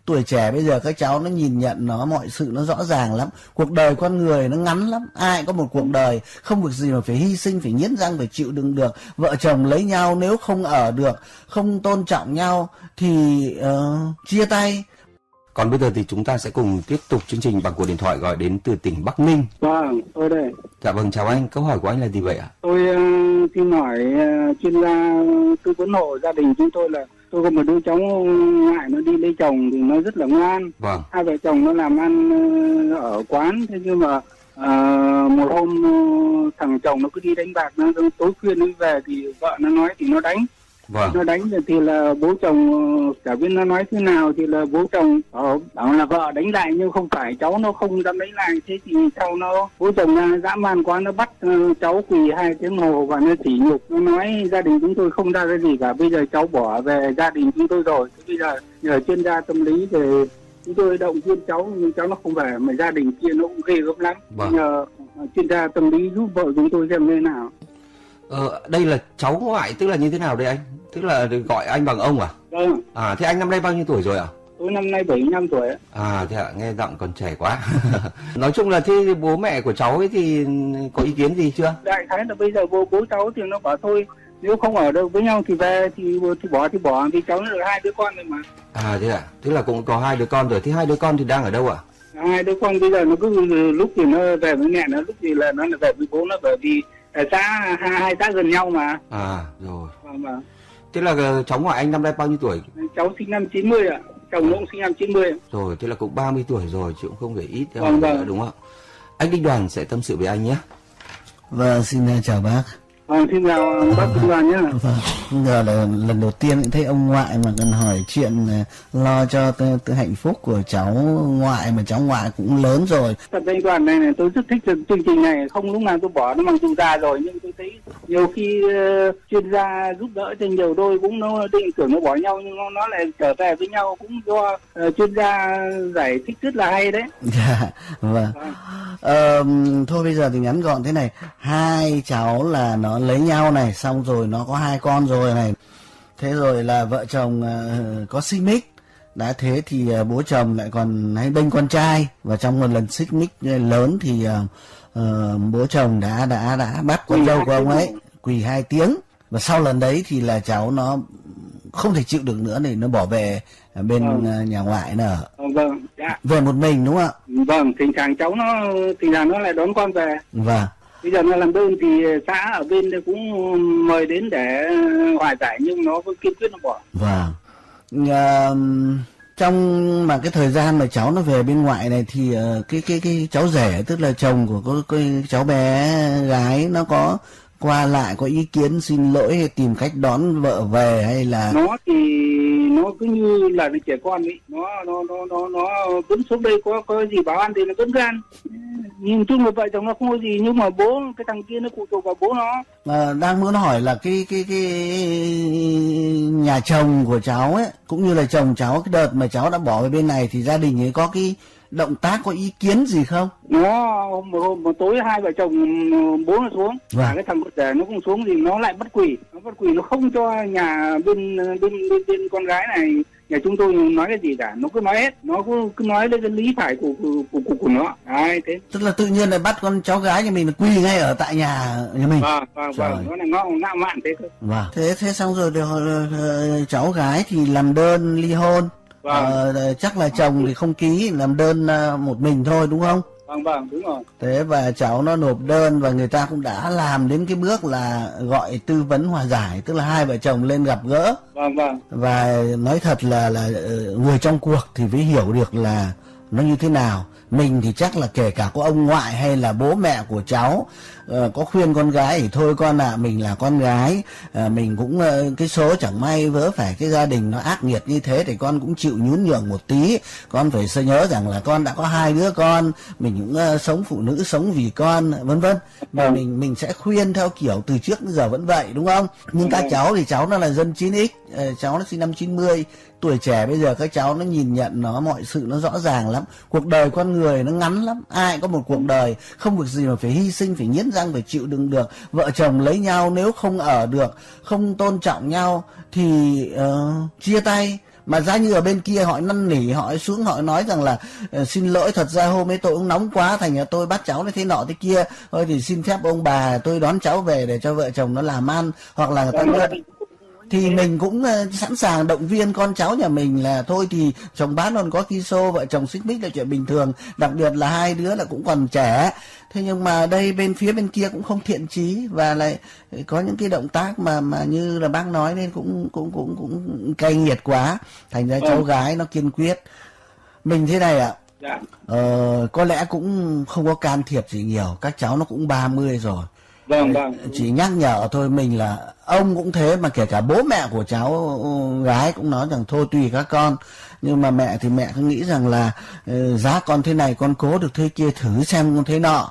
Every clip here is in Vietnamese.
Tuổi trẻ bây giờ các cháu nó nhìn nhận nó mọi sự nó rõ ràng lắm. Cuộc đời con người nó ngắn lắm. Ai có một cuộc đời, không việc gì mà phải hy sinh, phải nghiến răng, phải chịu đựng được. Vợ chồng lấy nhau nếu không ở được, không tôn trọng nhau thì chia tay. Còn bây giờ thì chúng ta sẽ cùng tiếp tục chương trình bằng cuộc điện thoại gọi đến từ tỉnh Bắc Ninh. Vâng, tôi đây. Dạ vâng, chào anh. Câu hỏi của anh là gì vậy ạ? Tôi xin hỏi chuyên gia tư vấn hộ gia đình chúng tôi là tôi có một đứa cháu ngoại nó đi lấy chồng thì nó rất là ngoan. Vâng. Hai vợ chồng nó làm ăn ở quán, thế nhưng mà một hôm thằng chồng nó cứ đi đánh bạc, nó tối khuya nó về thì vợ nó nói thì nó đánh. Vâng. Nó đánh thì là bố chồng chả biết nó nói thế nào thì là bố chồng bảo là vợ đánh lại nhưng không phải, cháu nó không dám đánh lại. Thế thì sau nó bố chồng dã man quá, nó bắt cháu quỳ 2 tiếng hồ và nó sỉ nhục, nó nói gia đình chúng tôi không ra cái gì cả, bây giờ cháu bỏ về gia đình chúng tôi rồi. Thế bây giờ nhờ chuyên gia tâm lý về chúng tôi động viên cháu nhưng cháu nó không về, mà gia đình kia nó cũng ghê gớm lắm. Vâng. Nhờ chuyên gia tâm lý giúp vợ chúng tôi xem thế nào. Đây là cháu ngoại tức là như thế nào đây anh? Tức là gọi anh bằng ông à? Vâng. Thế anh năm nay bao nhiêu tuổi rồi ạ? Tôi năm nay 75 tuổi. Thế ạ, nghe giọng còn trẻ quá. Nói chung là thế bố mẹ của cháu ấy thì có ý kiến gì chưa? Đại khái là bây giờ bố cháu thì nó bảo thôi, nếu không ở được với nhau thì về, thì bỏ, vì cháu nó được 2 đứa con rồi mà. Thế ạ, tức là cũng có 2 đứa con rồi. Thế 2 đứa con thì đang ở đâu ạ? 2 đứa con bây giờ nó cứ lúc thì nó về với mẹ nó, lúc thì là nó về với bố nó, bởi vì xã hai xã gần nhau mà. Rồi. Vâng. Thế là cháu ngoại anh năm nay bao nhiêu tuổi? Cháu sinh năm 90 ạ. Chồng nó cũng sinh năm 90. Rồi, thế là cũng 30 tuổi rồi, chứ cũng không phải ít đâu. Vâng. Đúng không ạ? Anh Đinh Đoàn sẽ tâm sự với anh nhé. Vâng, xin chào bác. Xin chào bác Đinh Đoàn nhé. Vâng, giờ là lần đầu tiên thấy ông ngoại mà cần hỏi chuyện lo cho hạnh phúc của cháu ngoại, mà cháu ngoại cũng lớn rồi. Thật Đinh Đoàn này tôi rất thích chương trình này, không lúc nào tôi bỏ nó bằng chung già rồi, nhưng tôi thấy nhiều khi chuyên gia giúp đỡ cho nhiều đôi cũng nó định tưởng nó bỏ nhau nhưng nó lại trở về với nhau, cũng do chuyên gia giải thích rất là hay đấy. Dạ, vâng. Thôi bây giờ thì ngắn gọn thế này, 2 cháu là nó lấy nhau này, xong rồi nó có 2 con rồi này, thế rồi là vợ chồng có xích mích. Đã thế thì bố chồng lại còn hay bênh con trai, và trong một lần xích mích lớn thì bố chồng đã bắt con dâu của ông ấy quỳ 2 tiếng, và sau lần đấy thì là cháu nó không thể chịu được nữa thì nó bỏ về bên nhà ngoại nữa. Vâng. Dạ. Về một mình đúng không ạ? Vâng, thỉnh thoảng cháu nó lại đón con về. Vâng. Bây giờ nó làm đơn thì xã ở bên cũng mời đến để hòa giải nhưng nó vẫn kiên quyết nó bỏ. Vâng. Trong mà cái thời gian mà cháu nó về bên ngoại này thì cái cháu rể, tức là chồng của cái cháu bé gái, nó có qua lại, có ý kiến xin lỗi hay tìm cách đón vợ về hay là? Nó thì nó cứ như là trẻ con ấy, nó vẫn xuống đây có gì báo ăn thì nó vẫn gan. Nhìn chung là vợ chồng nó không có gì, nhưng mà bố cái thằng kia nó phụ thuộc vào bố nó. Đang muốn hỏi là cái nhà chồng của cháu ấy, cũng như là chồng cháu, cái đợt mà cháu đã bỏ về bên này thì gia đình ấy có cái động tác, có ý kiến gì không? Nó một tối 2 vợ chồng bố nó xuống, và cái thằng rể nó cũng xuống, thì nó lại bắt quỳ, nó không cho nhà bên con gái này, nhà chúng tôi nói cái gì cả, nó cứ nói hết, nó cứ nói lên cái lý phải của nó. Đấy, thế. Tức là tự nhiên lại bắt con cháu gái nhà mình quỳ ngay ở tại nhà mình. Vâng, nó là ngạo mạn thế thôi. Vâng. Thế xong rồi cháu gái thì làm đơn ly hôn. Chắc là chồng thì không ký, làm đơn một mình thôi đúng không? Vâng, đúng rồi. Thế và cháu nó nộp đơn, và người ta cũng đã làm đến cái bước là gọi tư vấn hòa giải, tức là 2 vợ chồng lên gặp gỡ. Vâng. Và nói thật là người trong cuộc thì mới hiểu được là nó như thế nào. Mình thì chắc là kể cả có ông ngoại hay là bố mẹ của cháu có khuyên con gái thì thôi con ạ, mình là con gái, mình cũng cái số chẳng may vớ phải cái gia đình nó ác nghiệt như thế thì con cũng chịu nhún nhường một tí. Con phải nhớ rằng là con đã có 2 đứa con, mình cũng sống phụ nữ, sống vì con, vân vân. Mà mình sẽ khuyên theo kiểu từ trước đến giờ vẫn vậy đúng không? Nhưng các cháu thì cháu nó là dân 9X, cháu nó sinh năm 90. Tuổi trẻ bây giờ các cháu nó nhìn nhận nó mọi sự nó rõ ràng lắm. Cuộc đời con người nó ngắn lắm. Ai có một cuộc đời, không việc gì mà phải hy sinh, phải nghiến răng, phải chịu đựng được. Vợ chồng lấy nhau nếu không ở được, không tôn trọng nhau thì chia tay. Mà giá như ở bên kia họ năn nỉ, họ xuống họ nói rằng là xin lỗi, thật ra hôm ấy tôi cũng nóng quá, thành ra tôi bắt cháu nó thế nọ thế kia, thôi thì xin phép ông bà tôi đón cháu về để cho vợ chồng nó làm ăn, hoặc là người ta biết, thì mình cũng sẵn sàng động viên con cháu nhà mình là thôi thì chồng bán còn có ki xô, vợ chồng xích mích là chuyện bình thường, đặc biệt là hai đứa là cũng còn trẻ. Thế nhưng mà đây phía bên kia cũng không thiện chí và lại có những cái động tác mà như là bác nói nên cũng cay nghiệt quá, thành ra cháu gái nó kiên quyết. Mình thế này ạ. Dạ. Có lẽ cũng không có can thiệp gì nhiều, các cháu nó cũng 30 rồi. Vâng. Chỉ nhắc nhở thôi mình là ông cũng thế, mà kể cả bố mẹ của cháu gái cũng nói rằng thôi tùy các con, nhưng mà mẹ thì mẹ cứ nghĩ rằng là giá con thế này con cố được thế kia, thử xem con thế nọ,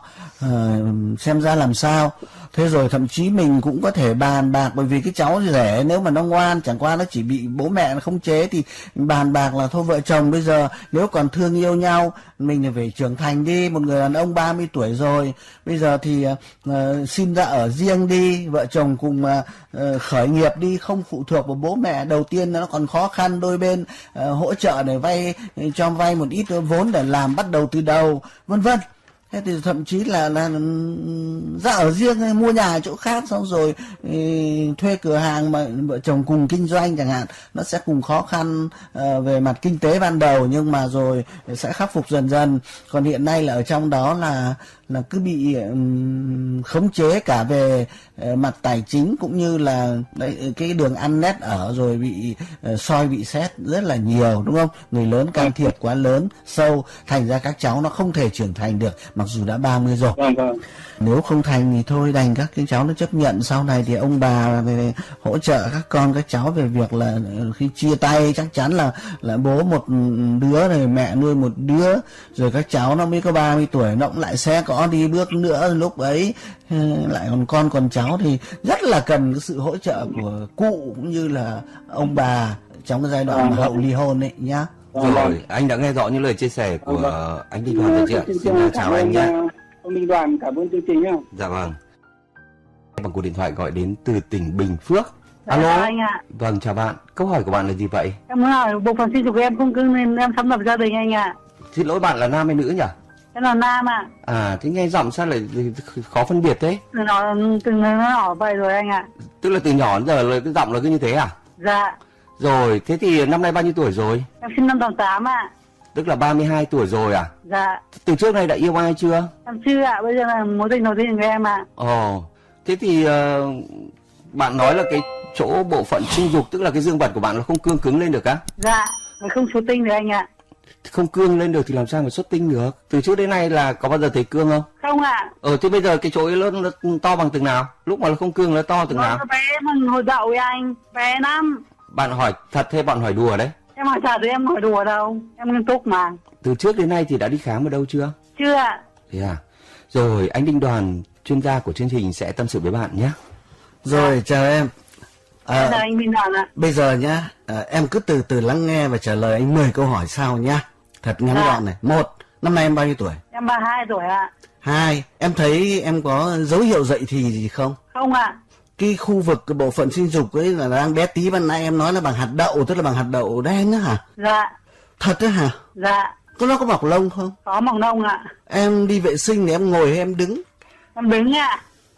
xem ra làm sao. Thế rồi thậm chí mình cũng có thể bàn bạc, bởi vì cái cháu rể nếu mà nó ngoan, chẳng qua nó chỉ bị bố mẹ nó khống chế, thì bàn bạc là thôi vợ chồng bây giờ nếu còn thương yêu nhau mình thì phải trưởng thành đi, một người đàn ông 30 tuổi rồi, bây giờ thì xin ra ở riêng đi, vợ chồng cùng khởi nghiệp đi, không phụ thuộc vào bố mẹ. Đầu tiên nó còn khó khăn, đôi bên hỗ trợ để cho vay một ít vốn để làm, bắt đầu từ đầu, vân vân. Thế thì thậm chí là ra ở riêng, mua nhà ở chỗ khác, xong rồi thuê cửa hàng mà vợ chồng cùng kinh doanh chẳng hạn, nó sẽ cùng khó khăn về mặt kinh tế ban đầu, nhưng mà rồi sẽ khắc phục dần dần. Còn hiện nay là ở trong đó là cứ bị khống chế cả về mặt tài chính, cũng như là cái đường ăn nét ở, rồi bị soi bị xét rất là nhiều, đúng không? Người lớn can thiệp quá lớn sâu, thành ra các cháu nó không thể trưởng thành được mặc dù đã 30 rồi. Vâng. Nếu không thành thì thôi đành các cái cháu nó chấp nhận, sau này thì ông bà về hỗ trợ các con các cháu về việc là khi chia tay chắc chắn là bố một đứa rồi mẹ nuôi một đứa, rồi các cháu nó mới có 30 tuổi nó cũng lại sẽ có đi bước nữa, lúc ấy lại còn con còn cháu thì rất là cần cái sự hỗ trợ của cụ cũng như là ông bà trong cái giai đoạn hậu ly hôn ấy nhá. Rồi, anh đã nghe rõ những lời chia sẻ của anh Đinh Đoàn rồi chị ạ. Xin chào anh nhé. Ông Đinh Đoàn, cảm ơn chương trình nhá. Dạ vâng. Bằng cuộc điện thoại gọi đến từ tỉnh Bình Phước. Dạ, alo. anh ạ. Vâng, chào bạn. Câu hỏi của bạn là gì vậy? Em muốn hỏi bộ phận sinh dục của em không cưng nên em sắp lập gia đình anh ạ. Xin lỗi, bạn là nam hay nữ nhỉ? Em là nam ạ. Thế nghe giọng sao lại khó phân biệt thế? Nó hỏi vậy rồi anh ạ. Tức là từ nhỏ đến giờ là cái giọng là cứ như thế à? Dạ. Rồi, thế thì năm nay bao nhiêu tuổi rồi? Em sinh năm 88 ạ. Tức là 32 tuổi rồi à? Dạ. Từ trước này đã yêu ai chưa? Em chưa ạ, bây giờ là mối tình đầu tiên của em ạ. Thế thì bạn nói là cái chỗ bộ phận sinh dục, tức là cái dương vật của bạn nó không cương cứng lên được á? Dạ, không xuất tinh được anh ạ. Không cương lên được thì làm sao mà xuất tinh được? Từ trước đến nay là có bao giờ thấy cương không? Không ạ. Thế bây giờ cái chỗ ấy nó to bằng từng nào? Lúc mà nó không cương nó to từng nào? Nó bé bằng hồi đậu với anh, bé lắm. Bạn hỏi thật hay bạn hỏi đùa đấy? Em hỏi thật thì em hỏi đùa đâu, em nghiêm túc mà. Từ trước đến nay thì đã đi khám ở đâu chưa? Chưa ạ. Thế à? Rồi, anh Đinh Đoàn, chuyên gia của chương trình sẽ tâm sự với bạn nhé. Rồi, chào em. Chào anh Đinh Đoàn ạ. Bây giờ nhá, em cứ từ từ lắng nghe và trả lời anh 10 câu hỏi sau nhá. Thật ngắn gọn này. 1. Năm nay em bao nhiêu tuổi? Em 32 tuổi ạ. 2. Em thấy em có dấu hiệu dậy thì gì không? Không ạ. Cái khu vực cái bộ phận sinh dục ấy là đang bé tí, ban nãy em nói là bằng hạt đậu, tức là bằng hạt đậu đen á hả? Dạ. Thật á hả? Dạ. Nó có mọc lông không? Có mọc lông ạ. Em đi vệ sinh thì em ngồi hay em đứng? Em đứng ạ.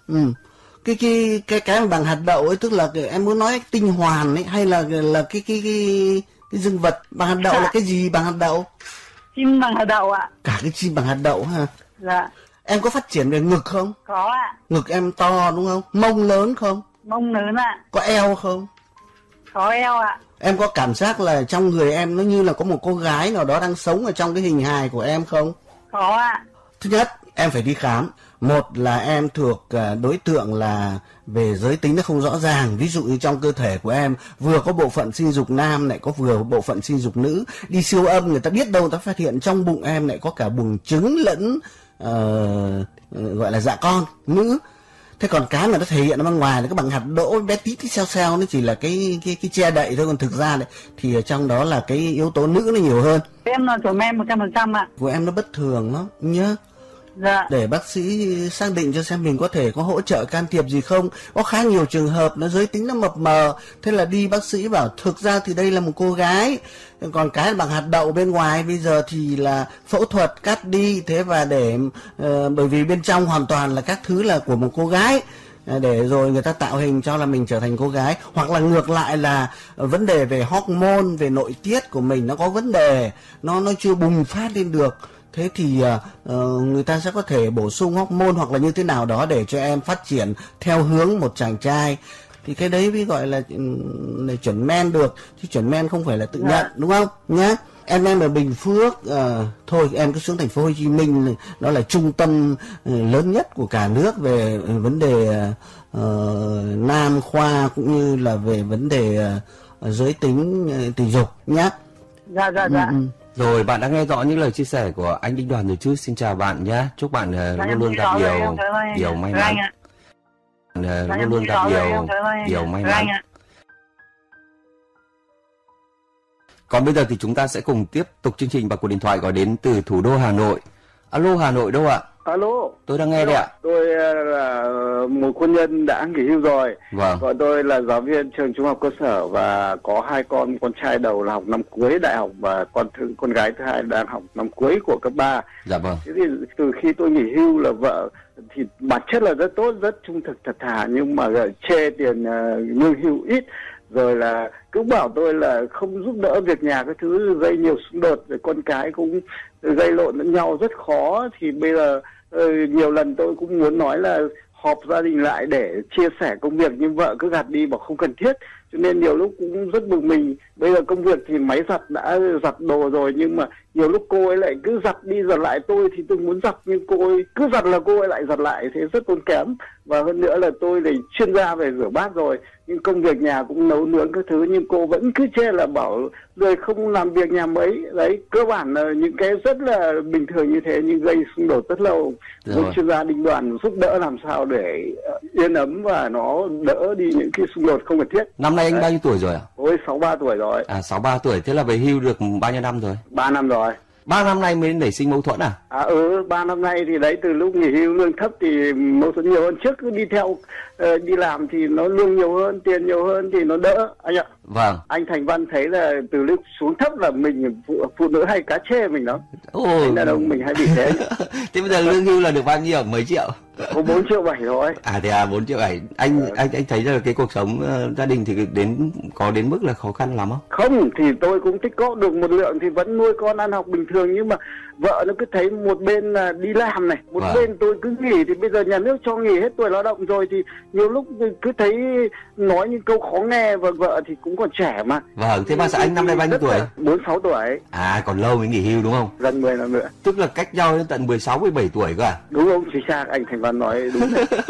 Cái mà bằng hạt đậu ấy, tức là em muốn nói tinh hoàn ấy, hay là cái dương vật bằng hạt đậu? Dạ. Là cái gì bằng hạt đậu? Chim bằng hạt đậu ạ. Cả cái chim bằng hạt đậu hả? Dạ. Em có phát triển về ngực không? Có ạ. Ngực em to đúng không? Mông lớn không? Mông lớn ạ. Có eo không? Có eo ạ. Em có cảm giác là trong người em nó như là có một cô gái nào đó đang sống ở trong cái hình hài của em không? Có ạ. Thứ nhất, em phải đi khám. Một là em thuộc đối tượng là về giới tính nó không rõ ràng. Ví dụ như trong cơ thể của em vừa có bộ phận sinh dục nam lại có vừa bộ phận sinh dục nữ. Đi siêu âm người ta biết đâu người ta phát hiện trong bụng em lại có cả buồng trứng lẫn gọi là dạ con nữ. Thế còn cái mà nó thể hiện ở bên ngoài là cái bằng hạt đỗ bé tí tí xeo nó chỉ là cái che đậy thôi, còn thực ra đấy thì ở trong đó là cái yếu tố nữ nó nhiều hơn. Em là tuổi men 100% ạ. Của em nó bất thường lắm nhá. Dạ. để bác sĩ xác định cho xem mình có thể có hỗ trợ can thiệp gì không. Có khá nhiều trường hợp nó giới tính nó mập mờ, thế là đi bác sĩ bảo thực ra thì đây là một cô gái, còn cái bằng hạt đậu bên ngoài bây giờ thì là phẫu thuật cắt đi, thế và để bởi vì bên trong hoàn toàn là các thứ là của một cô gái, để rồi người ta tạo hình cho là mình trở thành cô gái. Hoặc là ngược lại là vấn đề về hormone, về nội tiết của mình nó có vấn đề, nó chưa bùng phát lên được, thế thì người ta sẽ có thể bổ sung hormone hoặc là như thế nào đó để cho em phát triển theo hướng một chàng trai. Thì cái đấy mới gọi là chuẩn men được, chứ chuẩn men không phải là tự nhận, đúng không nhá. Em ở Bình Phước, thôi em cứ xuống thành phố Hồ Chí Minh, đó là trung tâm lớn nhất của cả nước về vấn đề nam khoa cũng như là về vấn đề giới tính tình dục nhá. Dạ. Rồi, bạn đã nghe rõ những lời chia sẻ của anh Đinh Đoàn rồi chứ. Xin chào bạn nhé. Chúc bạn luôn luôn gặp điều may mắn. Luôn luôn gặp điều may mắn. Còn bây giờ thì chúng ta sẽ cùng tiếp tục chương trình và cuộc điện thoại gọi đến từ thủ đô Hà Nội. Alo, Hà Nội đâu ạ? Alo. Tôi đang nghe đấy ạ. Tôi là một quân nhân đã nghỉ hưu rồi. Vâng. Vợ tôi là giáo viên trường trung học cơ sở và có 2 con trai đầu là học năm cuối đại học và con gái thứ hai đang học năm cuối của cấp 3. Dạ vâng. Thế thì từ khi tôi nghỉ hưu là vợ thì bản chất là rất tốt, rất trung thực thật thà, nhưng mà chê tiền lương hưu ít, rồi là cứ bảo tôi là không giúp đỡ việc nhà cái thứ, gây nhiều xung đột, rồi con cái cũng gây lộn lẫn nhau rất khó. Thì bây giờ nhiều lần tôi cũng muốn nói là họp gia đình lại để chia sẻ công việc, nhưng vợ cứ gạt đi bảo không cần thiết, cho nên nhiều lúc cũng rất bực mình. Bây giờ công việc thì máy giặt đã giặt đồ rồi, nhưng mà nhiều lúc cô ấy lại cứ giặt đi giặt lại tôi thì tôi muốn giặt, nhưng cô ấy cứ giặt là cô ấy lại giặt lại, thế rất tốn kém. Và hơn nữa là tôi là chuyên gia về rửa bát rồi, nhưng công việc nhà cũng nấu nướng các thứ, nhưng cô vẫn cứ chê là bảo rồi không làm việc nhà mấy. Đấy, cơ bản là những cái rất là bình thường như thế nhưng gây xung đột rất lâu. Với chuyên gia Đinh Đoàn giúp đỡ làm sao để yên ấm và nó đỡ đi những cái xung đột không cần thiết. Năm nay anh bao nhiêu tuổi rồi ạ? Ôi 63 tuổi rồi. 63 tuổi, thế là về hưu được bao nhiêu năm rồi? 3 năm rồi. 3 năm nay mới nảy sinh mâu thuẫn à? 3 năm nay thì đấy, từ lúc nghỉ hưu lương thấp thì mâu thuẫn nhiều hơn. Trước cứ đi theo đi làm thì nó lương nhiều hơn, tiền nhiều hơn thì nó đỡ anh ạ. Vâng. Anh Thành Văn thấy là từ lúc xuống thấp là mình phụ nữ hay cá chê mình lắm. Anh đàn ông mình hay bị thế. Thế bây giờ lương hưu là được bao nhiêu? Mấy triệu? Có 4,7 triệu thôi. Thế 4,7 triệu. Anh thấy là cái cuộc sống gia đình thì có đến mức là khó khăn lắm không? Không, thì tôi cũng tích góp được một lượng thì vẫn nuôi con ăn học bình thường, nhưng mà vợ nó cứ thấy một bên là đi làm này, một bên tôi cứ nghỉ, thì bây giờ nhà nước cho nghỉ hết tuổi lao động rồi thì nhiều lúc cứ thấy nói những câu khó nghe, và vợ thì cũng còn trẻ mà. Vâng, thế mà sao anh năm nay bao nhiêu tuổi? 46 tuổi. Còn lâu mới nghỉ hưu đúng không? Gần 10 năm nữa. Tức là cách nhau đến tận 16, 17 tuổi cơ à? Đúng không? Chính xác, anh Thành Văn nói đúng.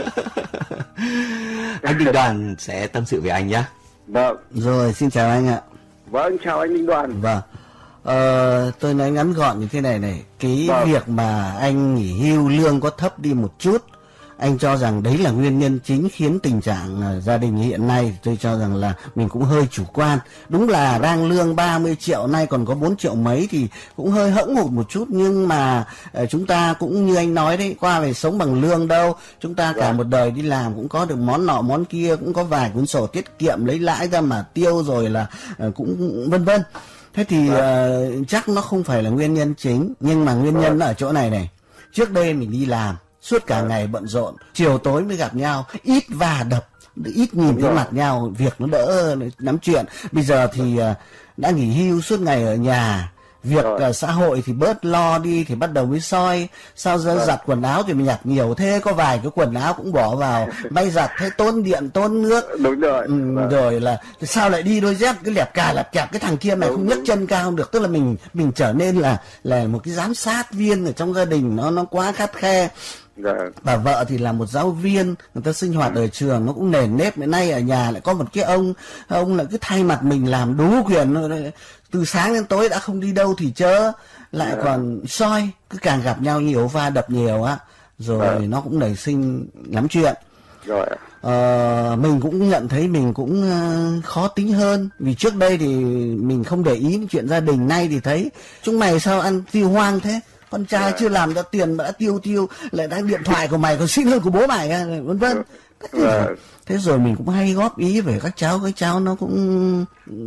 Anh Đinh Đoàn sẽ tâm sự với anh nhé. Vâng. Rồi, xin chào anh ạ. Vâng, chào anh Đinh Đoàn. Vâng. Tôi nói ngắn gọn như thế này. Cái việc mà anh nghỉ hưu lương có thấp đi một chút, anh cho rằng đấy là nguyên nhân chính khiến tình trạng gia đình hiện nay. Tôi cho rằng là mình cũng hơi chủ quan. Đúng là đang lương 30 triệu nay còn có 4 triệu mấy thì cũng hơi hẫng hụt một chút, nhưng mà chúng ta cũng như anh nói đấy, qua về sống bằng lương đâu. Chúng ta cả một đời đi làm cũng có được món nọ món kia, cũng có vài cuốn sổ tiết kiệm lấy lãi ra mà tiêu, rồi là cũng vân vân. Thế thì chắc nó không phải là nguyên nhân chính, nhưng mà nguyên nhân nó ở chỗ này. Trước đây mình đi làm suốt cả ngày bận rộn, chiều tối mới gặp nhau, ít va đập, ít nhìn thấy mặt nhau, việc nó đỡ nắm chuyện. Bây giờ thì đã nghỉ hưu suốt ngày ở nhà, việc xã hội thì bớt lo đi, thì bắt đầu mới soi sao ra giặt quần áo thì mình nhặt nhiều thế, có vài cái quần áo cũng bỏ vào may giặt, thế tốn điện tốn nước. Đúng rồi. Rồi là sao lại đi đôi dép cứ lẹp kẹp cái thằng kia mày không nhấc chân cao không được. Tức là mình trở nên là một cái giám sát viên ở trong gia đình, nó quá khắt khe. Bà vợ thì là một giáo viên, người ta sinh hoạt ở trường nó cũng nền nếp. Đến nay ở nhà lại có một cái ông lại cứ thay mặt mình làm đủ quyền, từ sáng đến tối đã không đi đâu thì chớ, lại còn soi, cứ càng gặp nhau nhiều va đập nhiều á, rồi nó cũng nảy sinh lắm chuyện. Mình cũng nhận thấy mình cũng khó tính hơn, vì trước đây thì mình không để ý đến chuyện gia đình, nay thì thấy chúng mày sao ăn tiêu hoang thế, con trai chưa làm ra tiền mà đã tiêu lại đang điện thoại của mày còn xịn hơn của bố mày, vân vân. Thế rồi mình cũng hay góp ý về các cháu nó cũng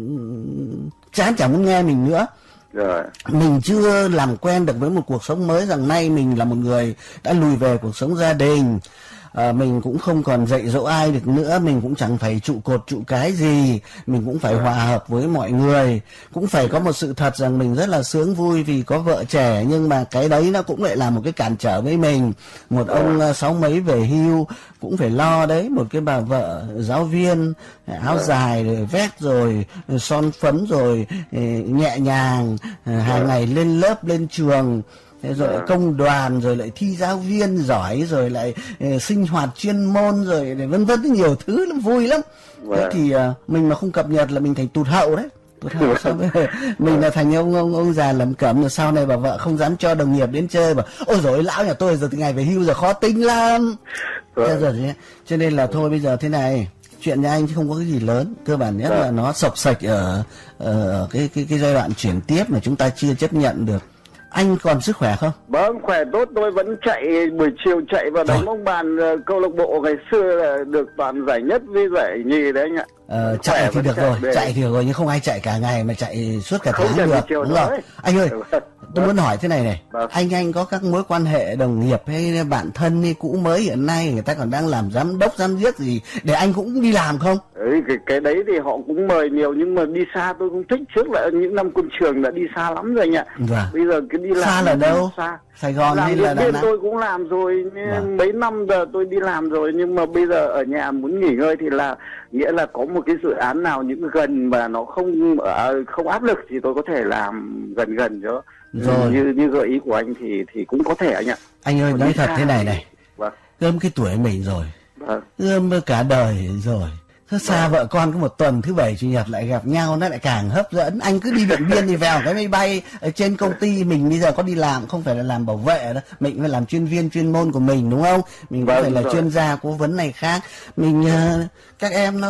chẳng muốn nghe mình nữa. Rồi. Mình chưa làm quen được với một cuộc sống mới, rằng nay mình là một người đã lùi về cuộc sống gia đình. Mình cũng không còn dạy dỗ ai được nữa, mình cũng chẳng phải trụ cột trụ cái gì, mình cũng phải hòa hợp với mọi người. Cũng phải có một sự thật rằng mình rất là sướng vui vì có vợ trẻ, nhưng mà cái đấy nó cũng lại là một cái cản trở với mình. Một ông 60 mấy về hưu cũng phải lo đấy, một cái bà vợ giáo viên áo dài rồi vét rồi son phấn rồi nhẹ nhàng, hàng ngày lên lớp lên trường. Thế rồi lại công đoàn, rồi lại thi giáo viên giỏi, rồi lại sinh hoạt chuyên môn, rồi vân vân, nhiều thứ lắm, vui lắm. Thế thì mình mà không cập nhật là mình thành tụt hậu đấy. Tụt hậu sao mình là thành ông già lẩm cẩm, rồi sau này bà vợ không dám cho đồng nghiệp đến chơi, bảo ôi dồi lão nhà tôi giờ từ ngày về hưu giờ khó tính lắm. Thế rồi, cho nên là thôi bây giờ thế này, chuyện nhà anh chứ không có cái gì lớn, cơ bản nhất là nó sộc sạch ở cái giai đoạn chuyển tiếp mà chúng ta chưa chấp nhận được. Anh còn sức khỏe không? Vâng, khỏe tốt, tôi vẫn chạy buổi chiều, chạy vào đánh bóng bàn câu lạc bộ ngày xưa là được toàn giải nhất với giải nhì đấy anh ạ. Chạy thì được rồi, chạy thì được rồi, nhưng không ai chạy cả ngày mà chạy suốt cả tháng được, đúng không? Anh ơi, tôi muốn hỏi thế này này, anh có các mối quan hệ đồng nghiệp hay bạn thân hay cũ mới hiện nay người ta còn đang làm giám đốc giám giết gì để anh cũng đi làm không? Cái đấy thì họ cũng mời nhiều, nhưng mà đi xa tôi không thích. Trước là những năm quân trường đã đi xa lắm rồi anh ạ. Bây giờ cứ đi làm xa là đâu? Xa. Sài Gòn hay là Đà Nẵng? Tôi cũng làm rồi, mấy năm giờ tôi đi làm rồi, nhưng mà bây giờ ở nhà muốn nghỉ ngơi thì là nghĩa là có một cái dự án nào những gần mà nó không áp lực thì tôi có thể làm gần cho. Rồi. Như gợi ý của anh thì cũng có thể anh ạ. Anh ơi, nói thật thế này này. Vâng. Gươm cái tuổi mình rồi. Vâng. Gươm cả đời rồi. Xa vợ con có một tuần thứ bảy chủ nhật lại gặp nhau, nó lại càng hấp dẫn. Anh cứ đi Điện Biên đi vào cái máy bay ở trên công ty mình bây giờ có đi làm, không phải là làm bảo vệ đó, mình phải làm chuyên viên chuyên môn của mình, đúng không? Mình có phải là chuyên gia cố vấn này khác. Mình các em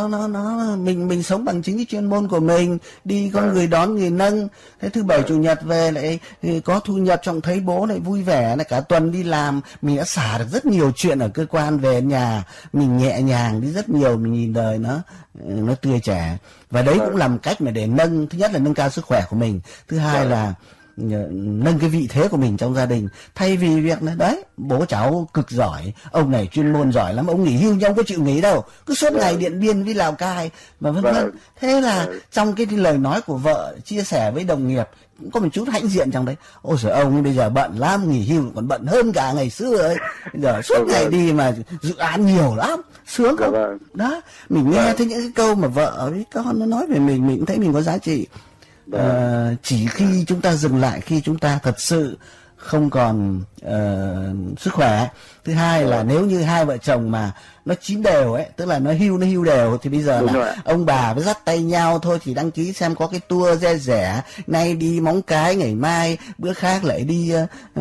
mình sống bằng chính cái chuyên môn của mình, đi có người đón người nâng. Thế thứ bảy chủ nhật về lại có thu nhập, trọng thấy bố lại vui vẻ, lại cả tuần đi làm, mình đã xả được rất nhiều chuyện ở cơ quan về nhà, mình nhẹ nhàng đi rất nhiều, mình nhìn đời nó tươi trẻ. Và đấy cũng là một cách mà để thứ nhất là nâng cao sức khỏe của mình, thứ hai là nâng cái vị thế của mình trong gia đình. Thay vì việc này đấy, bố cháu cực giỏi, ông này chuyên môn giỏi lắm, ông nghỉ hưu nhưng ông có chịu nghỉ đâu, cứ suốt ngày Điện Biên với Lào Cai và vân vân. Thế là trong cái lời nói của vợ chia sẻ với đồng nghiệp cũng có một chút hãnh diện trong đấy. Ôi giời, ông bây giờ bận lắm, nghỉ hưu còn bận hơn cả ngày xưa ấy, giờ suốt ngày đi mà dự án nhiều lắm, sướng không? Đó, mình nghe thấy những cái câu mà vợ với con nó nói về mình cũng thấy mình có giá trị. Chỉ khi chúng ta dừng lại khi chúng ta thật sự không còn sức khỏe. Thứ hai là nếu như hai vợ chồng mà nó chín đều ấy, tức là nó hưu đều, thì bây giờ là ông bà mới dắt tay nhau thôi, thì đăng ký xem có cái tour rẻ, nay đi Móng Cái, ngày mai bữa khác lại đi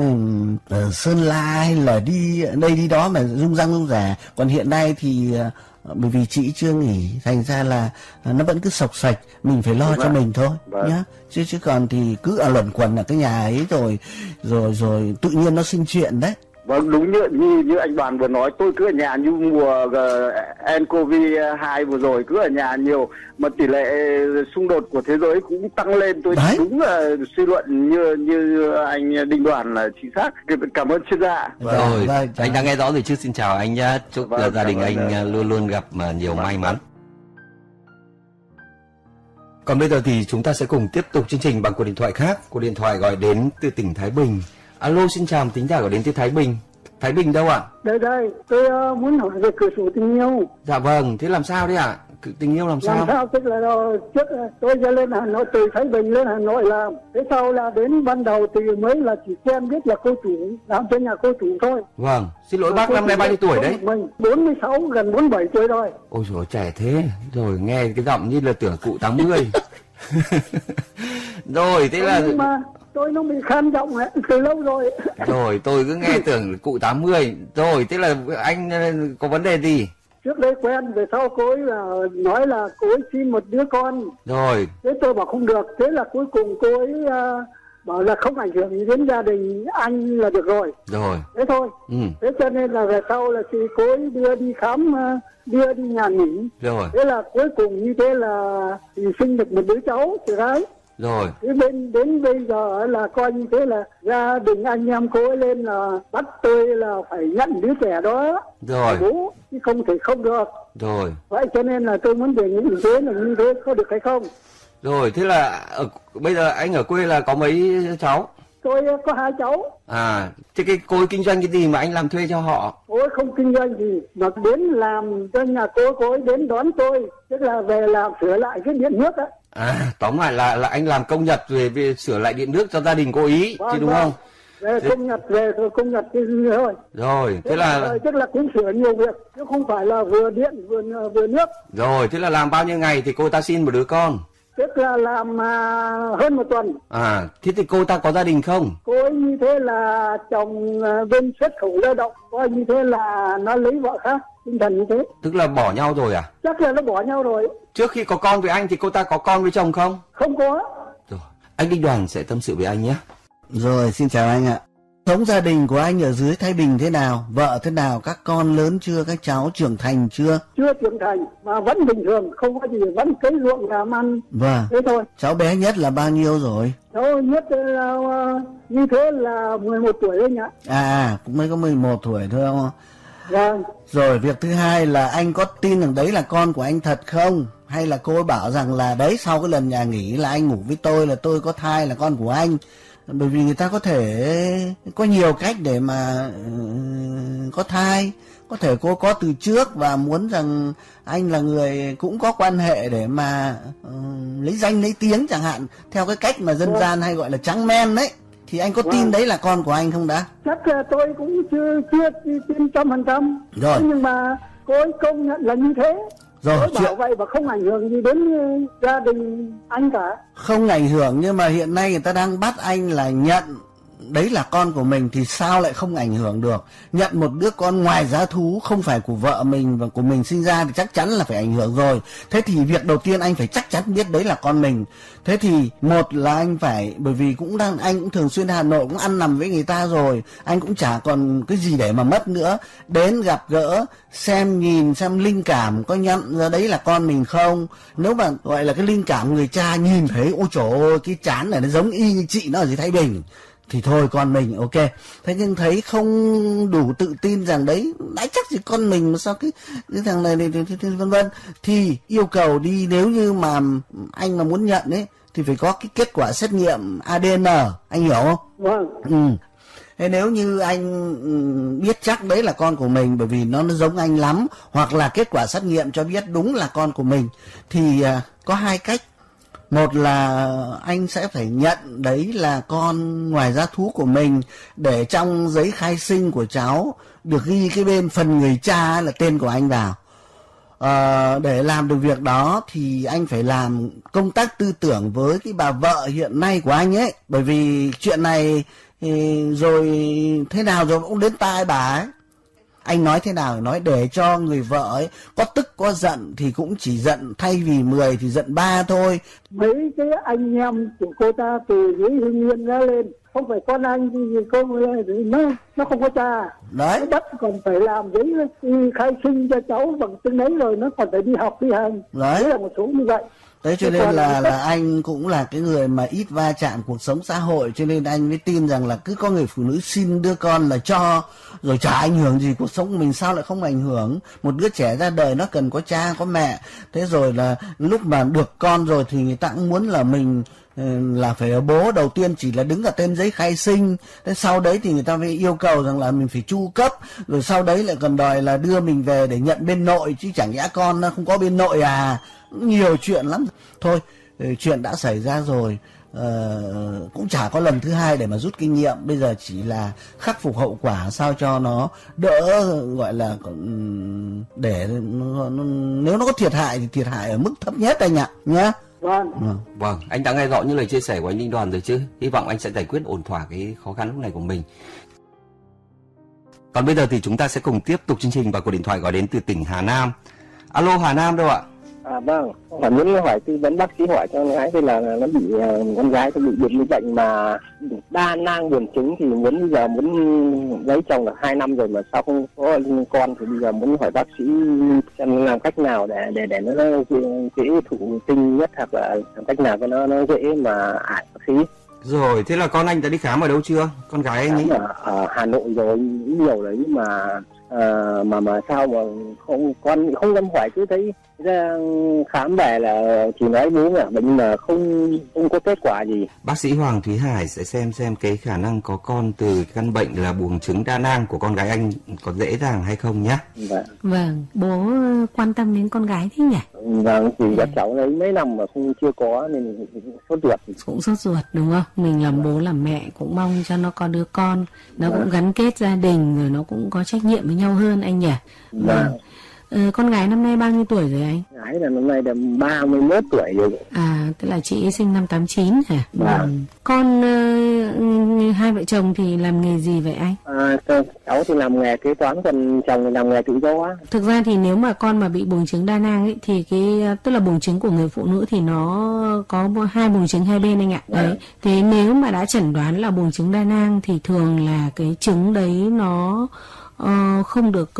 ở Sơn La, hay là đi đây đi đó mà rung răng rung rả. Còn hiện nay thì bởi vì chị chưa nghỉ, thành ra là nó vẫn cứ sộc sạch, mình phải lo cho mình thôi nhá. Chứ còn thì cứ ở luẩn quẩn ở cái nhà ấy rồi tự nhiên nó sinh chuyện đấy. Vâng, đúng như anh Đoàn vừa nói, tôi cứ ở nhà như mùa nCoV 2 vừa rồi, cứ ở nhà nhiều mà tỷ lệ xung đột của thế giới cũng tăng lên. Tôi đúng là suy luận như anh Đinh Đoàn là chính xác. Cảm ơn chuyên gia. Rồi, anh đã nghe rõ rồi chứ. Xin chào anh nhá. Chúc gia đình anh luôn luôn gặp nhiều may mắn. Còn bây giờ thì chúng ta sẽ cùng tiếp tục chương trình bằng cuộc điện thoại khác. Cuộc điện thoại gọi đến từ tỉnh Thái Bình. Alo, xin chào thính giả gọi đến từ Thái Bình. Thái Bình đâu ạ? Đây, tôi muốn hỏi về cửa sổ tình yêu. Dạ vâng, thế làm sao đấy ạ? Tình yêu làm sao? Làm sao, tức là trước tôi lên Hà Nội, từ Thái Bình lên Hà Nội làm. Thế sau là đến ban đầu thì mới là chỉ quen biết là cô chủ, làm cho nhà cô chủ thôi. Vâng, xin lỗi bác, năm nay bao nhiêu tuổi đấy? Mình 46, gần 47 tuổi rồi. Ôi dồi, trẻ thế. Rồi nghe cái giọng như là tưởng cụ 80. Rồi, thế là... Nhưng mà tôi nó bị khan giọng từ lâu rồi. Rồi, tôi cứ nghe tưởng cụ 80. Rồi, thế là anh có vấn đề gì? Trước đây quen, về sau cô ấy là nói là cô ấy xin một đứa con. Rồi. Thế tôi bảo không được, thế là cuối cùng cô ấy bảo là không ảnh hưởng gì đến gia đình anh là được rồi. Rồi. Thế thôi. Thế cho nên là về sau là thì cô ấy đưa đi khám, đưa đi nhà nghỉ. Rồi. Thế là cuối cùng như thế là thì sinh được một đứa cháu từ đấy. Rồi. Thế đến bây giờ là coi như thế là gia đình anh em cô ấy lên là bắt tôi là phải nhận đứa trẻ đó. Rồi. Bố, chứ không thể không được. Rồi. Vậy cho nên là tôi muốn đề nghị như thế có được hay không? Rồi, thế là bây giờ anh ở quê là có mấy cháu? Tôi có 2 cháu. À, thế cái cô ấy kinh doanh cái gì mà anh làm thuê cho họ? Cô ấy không kinh doanh gì, mà đến làm cho nhà cô ấy đến đón tôi, tức là về làm sửa lại cái điện nước á. À, tóm lại là anh làm công nhật về sửa lại điện nước cho gia đình cô ý, chứ đúng không? Về công nhật cái gì thôi. Rồi, thế là tức là cũng sửa nhiều việc, chứ không phải là vừa điện vừa nước. Rồi, thế là làm bao nhiêu ngày thì cô ta xin một đứa con? Tức là làm hơn 1 tuần. À, thế thì cô ta có gia đình không? Cô ấy như thế là chồng bên xuất khẩu lao động, coi như thế là nó lấy vợ khác, tinh thần như thế. Tức là bỏ nhau rồi à? Chắc là nó bỏ nhau rồi. Trước khi có con với anh thì cô ta có con với chồng không? Không có. Rồi, anh Đinh Đoàn sẽ tâm sự với anh nhé. Rồi, xin chào anh ạ. Sống gia đình của anh ở dưới Thái Bình thế nào? Vợ thế nào? Các con lớn chưa? Các cháu trưởng thành chưa? Chưa trưởng thành, mà vẫn bình thường, không có gì, vẫn cấy ruộng làm ăn. Vâng. Thế thôi. Cháu bé nhất là bao nhiêu rồi? Cháu nhất là như thế là 11 tuổi đấy nhá. Cũng mới có 11 tuổi thôi không? Vâng. Rồi, việc thứ hai là anh có tin rằng đấy là con của anh thật không? Hay là cô ấy bảo rằng là đấy, sau cái lần nhà nghỉ là anh ngủ với tôi là tôi có thai là con của anh? Bởi vì người ta có thể có nhiều cách để mà có thai. Có thể cô có từ trước và muốn rằng anh là người cũng có quan hệ để mà lấy danh lấy tiếng chẳng hạn, theo cái cách mà dân gian hay gọi là trắng men đấy. Thì anh có tin đấy là con của anh không đã? Chắc là tôi cũng chưa tin 100%. Rồi. Nhưng mà cô ấy công nhận là như thế. Rồi, bảo vậy và không ảnh hưởng gì đến gia đình anh cả. Không ảnh hưởng, nhưng mà hiện nay người ta đang bắt anh là nhận đấy là con của mình thì sao lại không ảnh hưởng được? Nhận một đứa con ngoài giá thú không phải của vợ mình và của mình sinh ra thì chắc chắn là phải ảnh hưởng rồi. Thế thì việc đầu tiên anh phải chắc chắn biết đấy là con mình. Thế thì một là anh phải, bởi vì anh cũng thường xuyên Hà Nội, cũng ăn nằm với người ta rồi, anh cũng chả còn cái gì để mà mất nữa. Đến gặp gỡ, xem nhìn xem linh cảm có nhận ra đấy là con mình không. Nếu mà gọi là cái linh cảm người cha nhìn thấy ôi trời ơi cái trán này nó giống y như chị nó ở dưới Thái Bình thì thôi con mình ok. Thế nhưng thấy không đủ tự tin rằng đấy đã chắc gì con mình mà sao cái thằng này vân vân, thì yêu cầu đi, nếu như mà anh mà muốn nhận ấy thì phải có cái kết quả xét nghiệm ADN, anh hiểu không? Vâng. Thế nếu như anh biết chắc đấy là con của mình bởi vì nó giống anh lắm, hoặc là kết quả xét nghiệm cho biết đúng là con của mình, thì có 2 cách. Một là anh sẽ phải nhận đấy là con ngoài giá thú của mình, để trong giấy khai sinh của cháu được ghi cái bên phần người cha là tên của anh vào. Để làm được việc đó thì anh phải làm công tác tư tưởng với cái bà vợ hiện nay của anh ấy. Bởi vì chuyện này rồi thế nào rồi cũng đến tai bà ấy. Anh nói thế nào nói để cho người vợ ấy có tức có giận thì cũng chỉ giận, thay vì 10 thì giận 3 thôi. Mấy cái anh em của cô ta từ dưới Hưng Yên ra lên, không phải con anh thì nó không có cha. Đấy. Nó bắt còn phải làm giấy khai sinh cho cháu bằng tiếng đấy, rồi nó còn phải đi học đi hành. Đấy là một số như vậy. Thế cho nên là anh cũng là cái người mà ít va chạm cuộc sống xã hội, cho nên anh mới tin rằng là cứ có người phụ nữ xin đứa con là cho, rồi chả ảnh hưởng gì cuộc sống của mình, sao lại không ảnh hưởng. Một đứa trẻ ra đời nó cần có cha có mẹ, thế rồi là lúc mà được con rồi thì người ta cũng muốn là mình là phải ở bố, đầu tiên chỉ là đứng ở tên giấy khai sinh, thế sau đấy thì người ta phải yêu cầu rằng là mình phải chu cấp, rồi sau đấy lại còn đòi là đưa mình về để nhận bên nội, chứ chẳng nhẽ con nó không có bên nội à. Nhiều chuyện lắm. Thôi chuyện đã xảy ra rồi, cũng chả có lần thứ hai để mà rút kinh nghiệm. Bây giờ chỉ là khắc phục hậu quả sao cho nó đỡ, gọi là để nếu nó có thiệt hại thì thiệt hại ở mức thấp nhất anh ạ nhá. Vâng, anh đã nghe rõ những lời chia sẻ của anh Đinh Đoàn rồi chứ. Hy vọng anh sẽ giải quyết ổn thỏa cái khó khăn lúc này của mình. Còn bây giờ thì chúng ta sẽ cùng tiếp tục chương trình, và cuộc điện thoại gọi đến từ tỉnh Hà Nam. Alo, Hà Nam đâu ạ? Vâng, phải muốn hỏi tư vấn bác sĩ hỏi cho con gái thì là nó bị con gái nó bị bệnh mà đa nang buồng trứng thì bây giờ muốn lấy chồng được 2 năm rồi mà sao không có con thì bây giờ muốn hỏi bác sĩ xem làm cách nào để nó dễ thụ tinh nhất hoặc là làm cách nào cho nó dễ mà bác sĩ. Rồi, thế là con anh đã đi khám ở đâu chưa? Con gái anh ấy ở Hà Nội rồi nhiều đấy nhưng mà sao mà con không dám hỏi, cứ thấy ra khám về là chỉ nói bố mẹ bệnh mà không có kết quả gì. Bác sĩ Hoàng Thúy Hải sẽ xem cái khả năng có con từ căn bệnh là buồng trứng đa nang của con gái anh có dễ dàng hay không nhé. Vâng, bố quan tâm đến con gái thế nhỉ? Vâng, thì các cháu lấy mấy năm mà chưa có nên sốt ruột. Cũng sốt ruột đúng không? Mình làm bố làm mẹ cũng mong cho nó có đứa con, nó cũng gắn kết gia đình rồi nó cũng có trách nhiệm với nhau hơn anh nhỉ? Vâng. Con gái năm nay bao nhiêu tuổi rồi anh? Gái là năm nay là 31 tuổi rồi. Tức là chị sinh năm 89 hả? Vâng. Con hai vợ chồng thì làm nghề gì vậy anh? Cháu thì làm nghề kế toán, còn chồng thì làm nghề tự do. Thực ra thì nếu mà con mà bị buồng trứng đa nang ấy thì tức là buồng trứng của người phụ nữ thì nó có 2 buồng trứng hai bên anh ạ. Đấy. Thế nếu mà đã chẩn đoán là buồng trứng đa nang thì thường là cái trứng đấy nó không được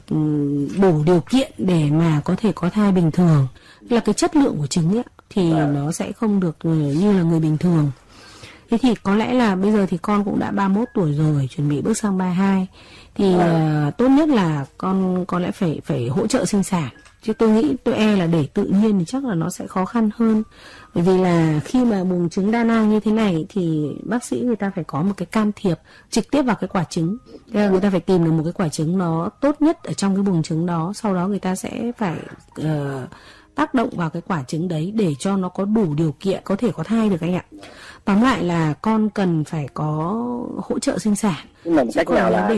đủ điều kiện để mà có thể có thai bình thường, là cái chất lượng của trứng ấy, thì nó sẽ không được như là người bình thường. Thế thì có lẽ là bây giờ thì con cũng đã 31 tuổi rồi, chuẩn bị bước sang 32 thì tốt nhất là con có lẽ phải hỗ trợ sinh sản. Chứ tôi nghĩ tôi là để tự nhiên thì chắc là nó sẽ khó khăn hơn. Bởi vì là khi mà buồng trứng đa nang như thế này thì bác sĩ người ta phải có một cái can thiệp trực tiếp vào cái quả trứng. Thế là người ta phải tìm được một cái quả trứng nó tốt nhất ở trong cái buồng trứng đó. Sau đó người ta sẽ phải tác động vào cái quả trứng đấy để cho nó có đủ điều kiện có thể có thai được anh ạ. Tóm lại là con cần phải có hỗ trợ sinh sản. Nhưng mà cách nào là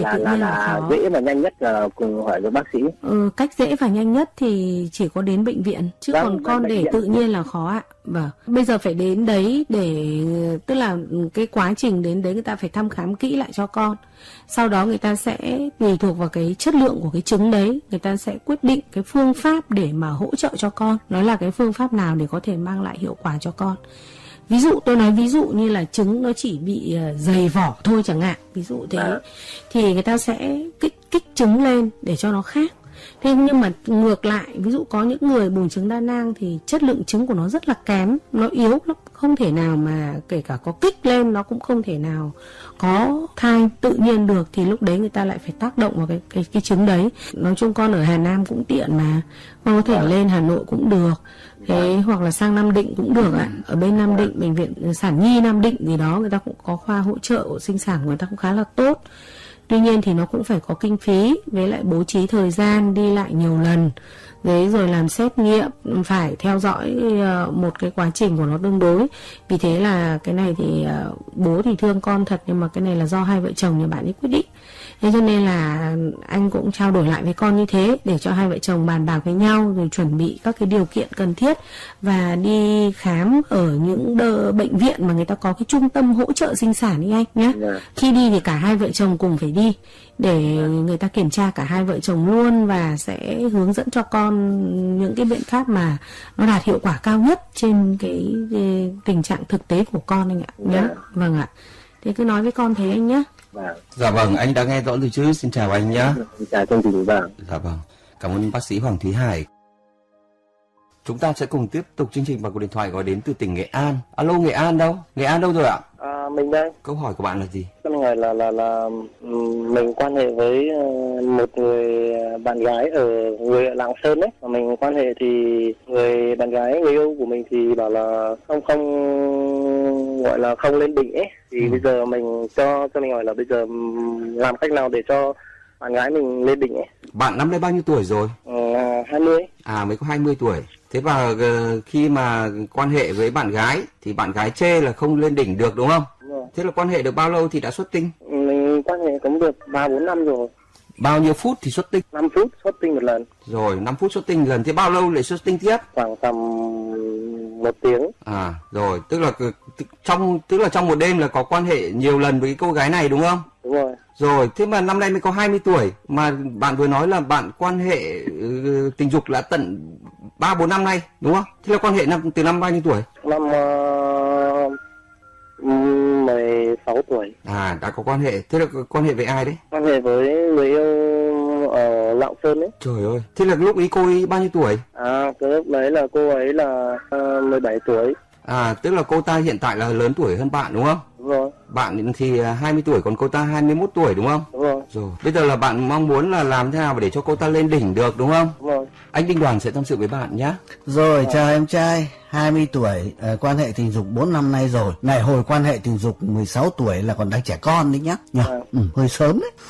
dễ và nhanh nhất là cùng hỏi với bác sĩ? Cách dễ và nhanh nhất thì chỉ có đến bệnh viện, chứ còn con để tự nhiên là khó ạ. Vâng. Bây giờ phải đến đấy để, tức là cái quá trình đến đấy người ta phải thăm khám kỹ lại cho con. Sau đó người ta sẽ tùy thuộc vào cái chất lượng của cái trứng đấy, người ta sẽ quyết định cái phương pháp để mà hỗ trợ cho con. Nó là cái phương pháp nào để có thể mang lại hiệu quả cho con. Ví dụ tôi nói ví dụ như là trứng nó chỉ bị dày vỏ thôi chẳng hạn, ví dụ thế, thì người ta sẽ kích trứng lên để cho nó khác. Thế nhưng mà ngược lại, ví dụ có những người buồng trứng đa nang thì chất lượng trứng của nó rất là kém, nó yếu, nó không thể nào mà kể cả có kích lên nó cũng không thể nào có thai tự nhiên được, thì lúc đấy người ta lại phải tác động vào cái trứng đấy. Nói chung con ở Hà Nam cũng tiện mà, con có thể lên Hà Nội cũng được. Thế hoặc là sang Nam Định cũng được ạ. Ở bên Nam Định, bệnh viện sản nhi Nam Định gì đó, người ta cũng có khoa hỗ trợ sinh sản của người ta cũng khá là tốt. Tuy nhiên thì nó cũng phải có kinh phí, với lại bố trí thời gian đi lại nhiều lần. Đấy, rồi làm xét nghiệm, phải theo dõi một cái quá trình của nó tương đối. Vì thế là cái này thì bố thì thương con thật, nhưng mà cái này là do hai vợ chồng nhà bạn ấy quyết định. Thế cho nên là anh cũng trao đổi lại với con như thế để cho hai vợ chồng bàn bạc với nhau, rồi chuẩn bị các cái điều kiện cần thiết và đi khám ở những bệnh viện mà người ta có cái trung tâm hỗ trợ sinh sản đi anh nhé. Khi đi thì cả hai vợ chồng cùng phải đi để người ta kiểm tra cả hai vợ chồng luôn, và sẽ hướng dẫn cho con những cái biện pháp mà nó đạt hiệu quả cao nhất trên cái tình trạng thực tế của con anh ạ nhé. Vâng ạ. Thế cứ nói với con thế anh nhé. Dạ vâng, anh đã nghe rõ rồi chứ. Xin chào anh nhé. Chào chương trình. Dạ vâng, cảm ơn bác sĩ Hoàng Thúy Hải. Chúng ta sẽ cùng tiếp tục chương trình bằng cuộc điện thoại gọi đến từ tỉnh Nghệ An. Alo, Nghệ An đâu? Nghệ An đâu rồi ạ? Mình đây. Câu hỏi của bạn là gì? Con hỏi là mình quan hệ với một người bạn gái người ở Lạng Sơn đấy. Và mình quan hệ thì người bạn gái, người yêu của mình thì bảo là không gọi là không lên đỉnh ấy. Thì bây giờ mình cho mình hỏi là bây giờ làm cách nào để cho bạn gái mình lên đỉnh ấy. Bạn năm nay bao nhiêu tuổi rồi? 20. Mới có 20 tuổi. Thế và khi mà quan hệ với bạn gái thì bạn gái chê là không lên đỉnh được đúng không? Đúng rồi. Thế là quan hệ được bao lâu thì đã xuất tinh? Mình quan hệ cũng được 3-4 năm rồi. Bao nhiêu phút thì xuất tinh? 5 phút xuất tinh một lần. Rồi, 5 phút xuất tinh một lần. Thế bao lâu lại xuất tinh tiếp? Khoảng tầm 1 tiếng. Rồi, tức là trong một đêm là có quan hệ nhiều lần với cái cô gái này đúng không? Đúng rồi. Rồi, thế mà năm nay mới có 20 tuổi mà bạn vừa nói là bạn quan hệ tình dục là tận 3-4 năm nay đúng không? Thế là quan hệ từ năm bao nhiêu tuổi? Năm 16 tuổi. À, đã có quan hệ. Thế là quan hệ với ai đấy? Quan hệ với người yêu ở Lạng Sơn đấy. Trời ơi, thế là lúc ấy cô ấy bao nhiêu tuổi? À, cái lúc đấy là cô ấy là 17 tuổi. À, tức là cô ta hiện tại là lớn tuổi hơn bạn đúng không? Đúng rồi. Bạn thì 20 tuổi, còn cô ta 21 tuổi đúng không? Đúng rồi. Rồi, bây giờ là bạn mong muốn là làm thế nào để cho cô ta lên đỉnh được đúng không? Đúng rồi. Anh Đinh Đoàn sẽ tâm sự với bạn nhé. Rồi, chào em trai, 20 tuổi, quan hệ tình dục 4 năm nay rồi. Này, hồi quan hệ tình dục 16 tuổi là còn đang trẻ con đấy nhá. Hơi sớm đấy.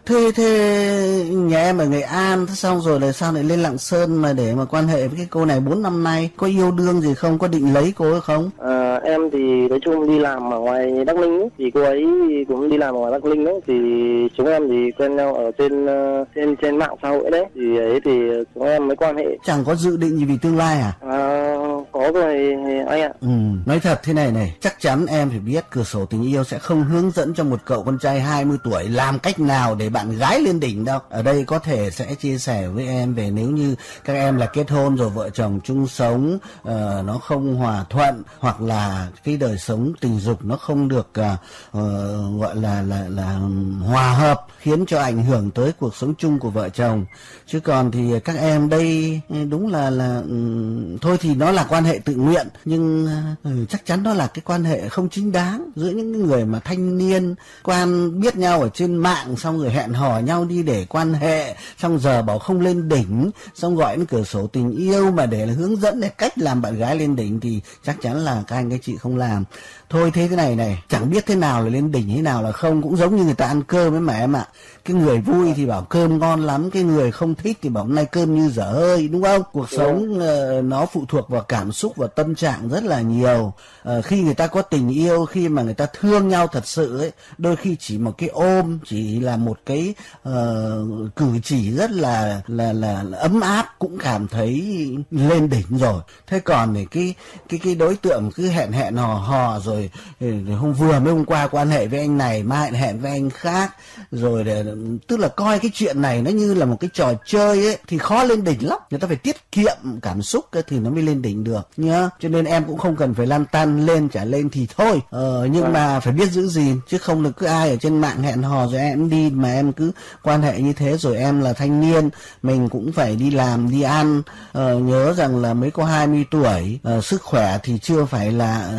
Thế nhà em ở Nghệ An, thế xong rồi là sao lại lên Lạng Sơn mà để mà quan hệ với cái cô này 4 năm nay? Có yêu đương gì không? Có định lấy cô ấy không? Em thì nói chung đi làm ở ngoài Đắk Ninh ấy, thì cô ấy cũng đi làm ở ngoài Đắk Ninh đấy, thì chúng em thì quen nhau ở trên mạng xã hội đấy, thì ấy thì chúng em mới quan hệ. Chẳng có dự định gì vì tương lai à? Có rồi anh ạ. Nói thật thế này, chắc chắn em phải biết cửa sổ tình yêu sẽ không hướng dẫn cho một cậu con trai 20 tuổi làm cách nào để bạn gái lên đỉnh đâu. Ở đây có thể sẽ chia sẻ với em về nếu như các em là kết hôn rồi vợ chồng chung sống, nó không hòa thuận, hoặc là cái đời sống tình dục nó không được gọi là hòa hợp, khiến cho ảnh hưởng tới cuộc sống chung của vợ chồng. Chứ còn thì các em đây đúng là thôi thì nó là quan hệ tự nguyện, nhưng chắc chắn đó là cái quan hệ không chính đáng giữa những người mà thanh niên biết nhau ở trên mạng, xong rồi hẹn hò nhau đi để quan hệ, xong giờ bảo không lên đỉnh, xong gọi đến cửa sổ tình yêu mà để là hướng dẫn để cách làm bạn gái lên đỉnh, thì chắc chắn là các anh các chị không làm. Thôi thế này, chẳng biết thế nào là lên đỉnh thế nào là không, cũng giống như người ta ăn cơm ấy mà em ạ. Cái người vui thì bảo cơm ngon lắm, cái người không thích thì bảo hôm nay cơm như dở hơi, đúng không? Cuộc sống nó phụ thuộc vào cảm xúc và tâm trạng rất là nhiều. Khi người ta có tình yêu, khi mà người ta thương nhau thật sự ấy, đôi khi chỉ một cái ôm, chỉ là một cái cử chỉ rất là ấm áp cũng cảm thấy lên đỉnh rồi. Thế còn thì cái đối tượng cứ hẹn hò rồi hôm qua quan hệ với anh này, mai hẹn với anh khác, rồi tức là coi cái chuyện này nó như là một cái trò chơi ấy, thì khó lên đỉnh lắm. Người ta phải tiết kiệm cảm xúc thì nó mới lên đỉnh được nhá. Cho nên em cũng không cần phải lăn tăn lên chả lên thì thôi, nhưng mà phải biết giữ gìn, chứ không được cứ ai ở trên mạng hẹn hò rồi em đi mà em cứ quan hệ như thế. Rồi em là thanh niên, mình cũng phải đi làm đi ăn, nhớ rằng là mới có 20 tuổi, sức khỏe thì chưa phải là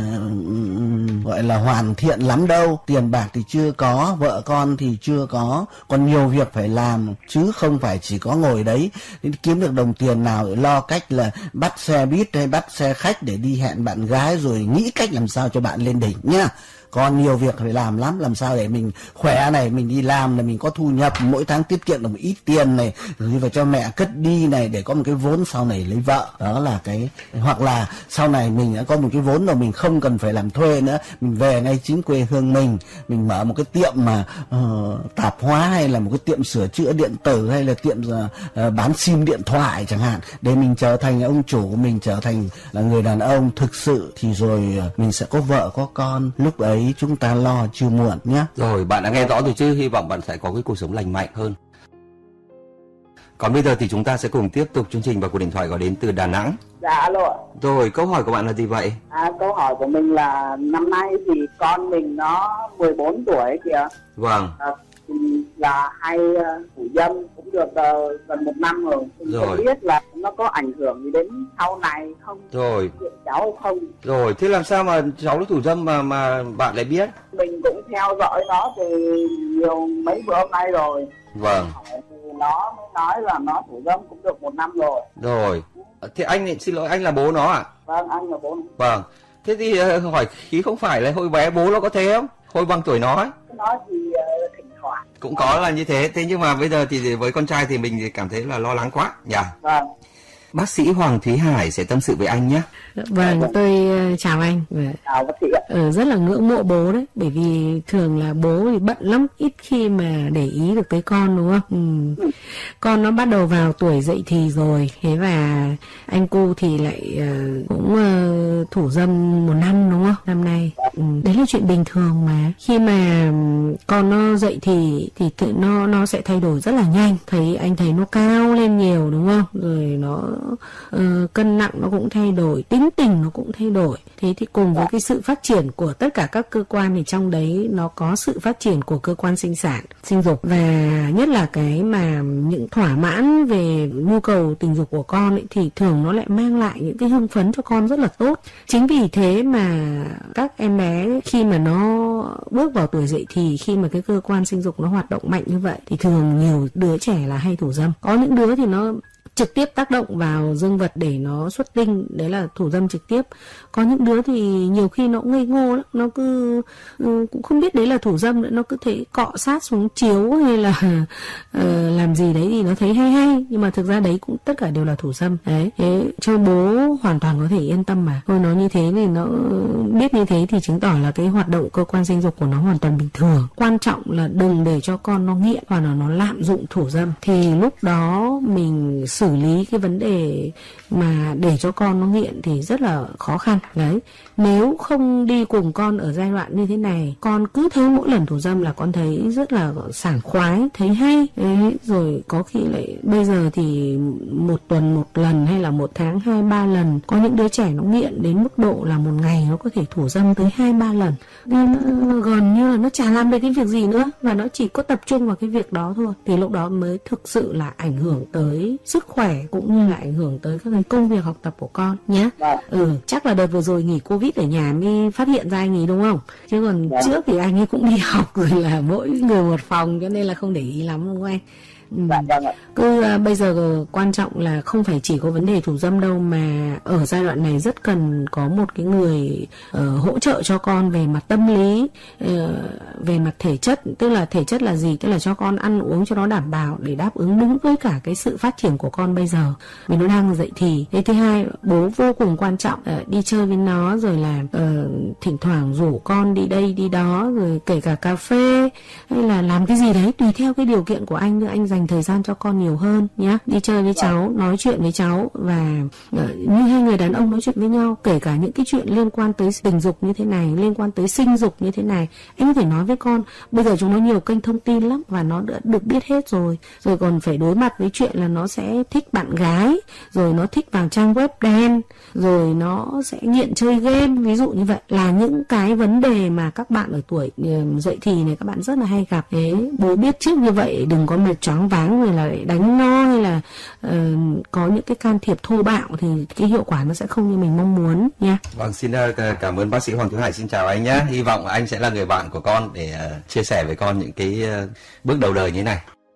gọi là hoàn thiện lắm đâu, tiền bạc thì chưa có, vợ con thì chưa có, còn nhiều việc phải làm, chứ không phải chỉ có ngồi đấy kiếm được đồng tiền nào để lo cách là bắt xe buýt hay bắt xe khách để đi hẹn bạn gái rồi nghĩ cách làm sao cho bạn lên đỉnh nhá. Còn nhiều việc phải làm lắm, làm sao để mình khỏe này, mình đi làm là mình có thu nhập, mỗi tháng tiết kiệm được một ít tiền này, gửi vào cho mẹ cất đi này, để có một cái vốn sau này lấy vợ. Đó là cái, hoặc là sau này mình đã có một cái vốn rồi, mình không cần phải làm thuê nữa, mình về ngay chính quê hương mình mở một cái tiệm mà tạp hóa, hay là một cái tiệm sửa chữa điện tử, hay là tiệm bán sim điện thoại chẳng hạn, để mình trở thành ông chủ, mình trở thành là người đàn ông thực sự, thì rồi mình sẽ có vợ có con, lúc ấy chúng ta lo chưa muộn nhé. Rồi, bạn đã nghe rõ rồi chứ, hy vọng bạn sẽ có cái cuộc sống lành mạnh hơn. Còn bây giờ thì chúng ta sẽ cùng tiếp tục chương trình, và cuộc điện thoại gọi đến từ Đà Nẵng. Dạ, alo. Rồi, câu hỏi của bạn là gì vậy? Câu hỏi của mình là năm nay thì con mình nó 14 tuổi kìa. Vâng. Là hay thủ dâm cũng được gần 1 năm rồi. Mình không biết là nó có ảnh hưởng gì đến sau này không? Rồi. Cháu không? Rồi, thế làm sao mà cháu nó thủ dâm mà bạn lại biết? Mình cũng theo dõi nó từ mấy bữa hôm nay rồi. Vâng. Thì nó mới nói là nó thủ dâm cũng được 1 năm rồi. Rồi. Thế anh xin lỗi, anh là bố nó à? Vâng, anh là bố nó. Vâng. Thế thì hỏi khí không phải là hồi bé bố nó có thế không? Hồi bằng tuổi nó ấy? Nó thì thỉnh thoảng cũng có là như thế. Thế nhưng mà bây giờ thì với con trai thì mình thì cảm thấy là lo lắng quá nhỉ. Vâng. Bác sĩ Hoàng Thúy Hải sẽ tâm sự với anh nhé. Vâng, tôi chào anh. Chào bác sĩ ạ. Rất là ngưỡng mộ bố đấy, bởi vì thường là bố thì bận lắm, ít khi mà để ý được tới con, đúng không? Con nó bắt đầu vào tuổi dậy thì rồi, thế và anh cu thì lại cũng thủ dâm 1 năm, đúng không? Năm nay. Đấy là chuyện bình thường mà. Khi mà con nó dậy thì nó sẽ thay đổi rất là nhanh. Anh thấy nó cao lên nhiều, đúng không? Rồi nó cân nặng nó cũng thay đổi, tính tình nó cũng thay đổi. Thế thì cùng với cái sự phát triển của tất cả các cơ quan thì trong đấy nó có sự phát triển của cơ quan sinh sản, sinh dục, và nhất là cái mà những thỏa mãn về nhu cầu tình dục của con ấy, thì thường nó lại mang lại những cái hưng phấn cho con rất là tốt. Chính vì thế mà các em bé khi mà nó bước vào tuổi dậy thì, khi mà cái cơ quan sinh dục nó hoạt động mạnh như vậy thì thường nhiều đứa trẻ là hay thủ dâm. Có những đứa thì nó trực tiếp tác động vào dương vật để nó xuất tinh, đấy là thủ dâm trực tiếp. Có những đứa thì nhiều khi nó ngây ngô lắm, nó cứ cũng không biết đấy là thủ dâm nữa, nó cứ thấy cọ sát xuống chiếu hay là làm gì đấy thì nó thấy hay, nhưng mà thực ra đấy cũng tất cả đều là thủ dâm. Đấy, thế cho bố hoàn toàn có thể yên tâm mà. Thôi nó như thế thì nó biết như thế thì chứng tỏ là cái hoạt động cơ quan sinh dục của nó hoàn toàn bình thường. Quan trọng là đừng để cho con nó nghiện hoặc là nó lạm dụng thủ dâm, thì lúc đó mình xử lý cái vấn đề mà để cho con nó nghiện thì rất là khó khăn. Đấy, nếu không đi cùng con ở giai đoạn như thế này, con cứ thấy mỗi lần thủ dâm là con thấy rất là sảng khoái, thấy hay. Đấy, rồi có khi lại bây giờ thì một tuần một lần hay là một tháng 2-3 lần. Có những đứa trẻ nó nghiện đến mức độ là một ngày nó có thể thủ dâm tới 2-3 lần. Nên nó gần như là nó chả làm được cái việc gì nữa, và nó chỉ có tập trung vào cái việc đó thôi. Thì lúc đó mới thực sự là ảnh hưởng tới sức khỏe cũng như là ảnh hưởng tới các cái công việc học tập của con nhé. Chắc là đợt vừa rồi nghỉ Covid ở nhà mới phát hiện ra anh ấy đúng không? Chứ còn trước thì anh ấy cũng đi học rồi, là mỗi người một phòng, cho nên là không để ý lắm đúng không anh? Bây giờ quan trọng là không phải chỉ có vấn đề thủ dâm đâu, mà ở giai đoạn này rất cần có một cái người hỗ trợ cho con về mặt tâm lý, về mặt thể chất. Tức là thể chất là gì? Tức là cho con ăn uống cho nó đảm bảo để đáp ứng đúng với cả cái sự phát triển của con bây giờ, vì nó đang dậy thì. Thế thứ hai, bố vô cùng quan trọng, đi chơi với nó, rồi là thỉnh thoảng rủ con đi đây đi đó, rồi kể cả cà phê hay là làm cái gì đấy tùy theo cái điều kiện của anh nữa, anh dành thời gian cho con nhiều hơn nhé. Đi chơi với cháu, nói chuyện với cháu, và như hai người đàn ông nói chuyện với nhau, kể cả những cái chuyện liên quan tới tình dục như thế này, liên quan tới sinh dục như thế này, anh có thể nói với con. Bây giờ chúng nó nhiều kênh thông tin lắm và nó đã được biết hết rồi. Rồi còn phải đối mặt với chuyện là nó sẽ thích bạn gái, rồi nó thích vào trang web đen, rồi nó sẽ nghiện chơi game, ví dụ như vậy. Là những cái vấn đề mà các bạn ở tuổi dậy thì này các bạn rất là hay gặp. Thế bố biết trước như vậy, đừng có mệt choáng váng rồi là đánh no hay là có những cái can thiệp thô bạo, thì cái hiệu quả nó sẽ không như mình mong muốn nha. Vâng, xin cảm ơn bác sĩ Hoàng Tú Hải. Xin chào anh nhé. Hy vọng anh sẽ là người bạn của con để chia sẻ với con những cái bước đầu đời như thế này.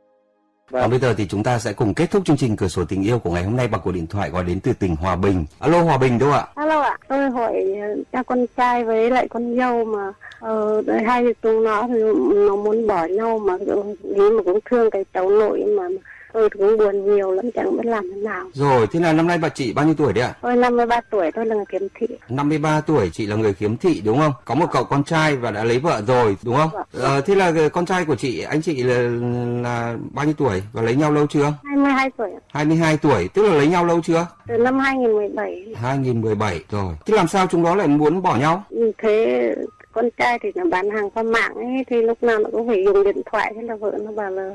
Còn bây giờ thì chúng ta sẽ cùng kết thúc chương trình Cửa sổ tình yêu của ngày hôm nay bằng cuộc điện thoại gọi đến từ tỉnh Hòa Bình. Alo, Hòa Bình đâu ạ? Alo ạ, tôi hỏi cha con trai với lại con dâu mà hai chúng nó thì nó muốn bỏ nhau, mà nghĩ mà cũng thương cái cháu nội, mà tôi cũng buồn nhiều lắm, chẳng biết làm thế nào. Rồi, thế là năm nay bà chị bao nhiêu tuổi đấy ạ? Tôi 53 tuổi, tôi là người khiếm thị. 53 tuổi, chị là người khiếm thị đúng không? Có một cậu con trai và đã lấy vợ rồi đúng không? Thế là con trai của chị, anh chị là bao nhiêu tuổi và lấy nhau lâu chưa? 22 tuổi. 22 tuổi, tức là lấy nhau lâu chưa? Từ năm 2017. 2017 rồi. Thế làm sao chúng nó lại muốn bỏ nhau? Thế con trai thì là bán hàng qua mạng ấy, thì lúc nào nó cũng phải dùng điện thoại, thế là vợ nó bảo là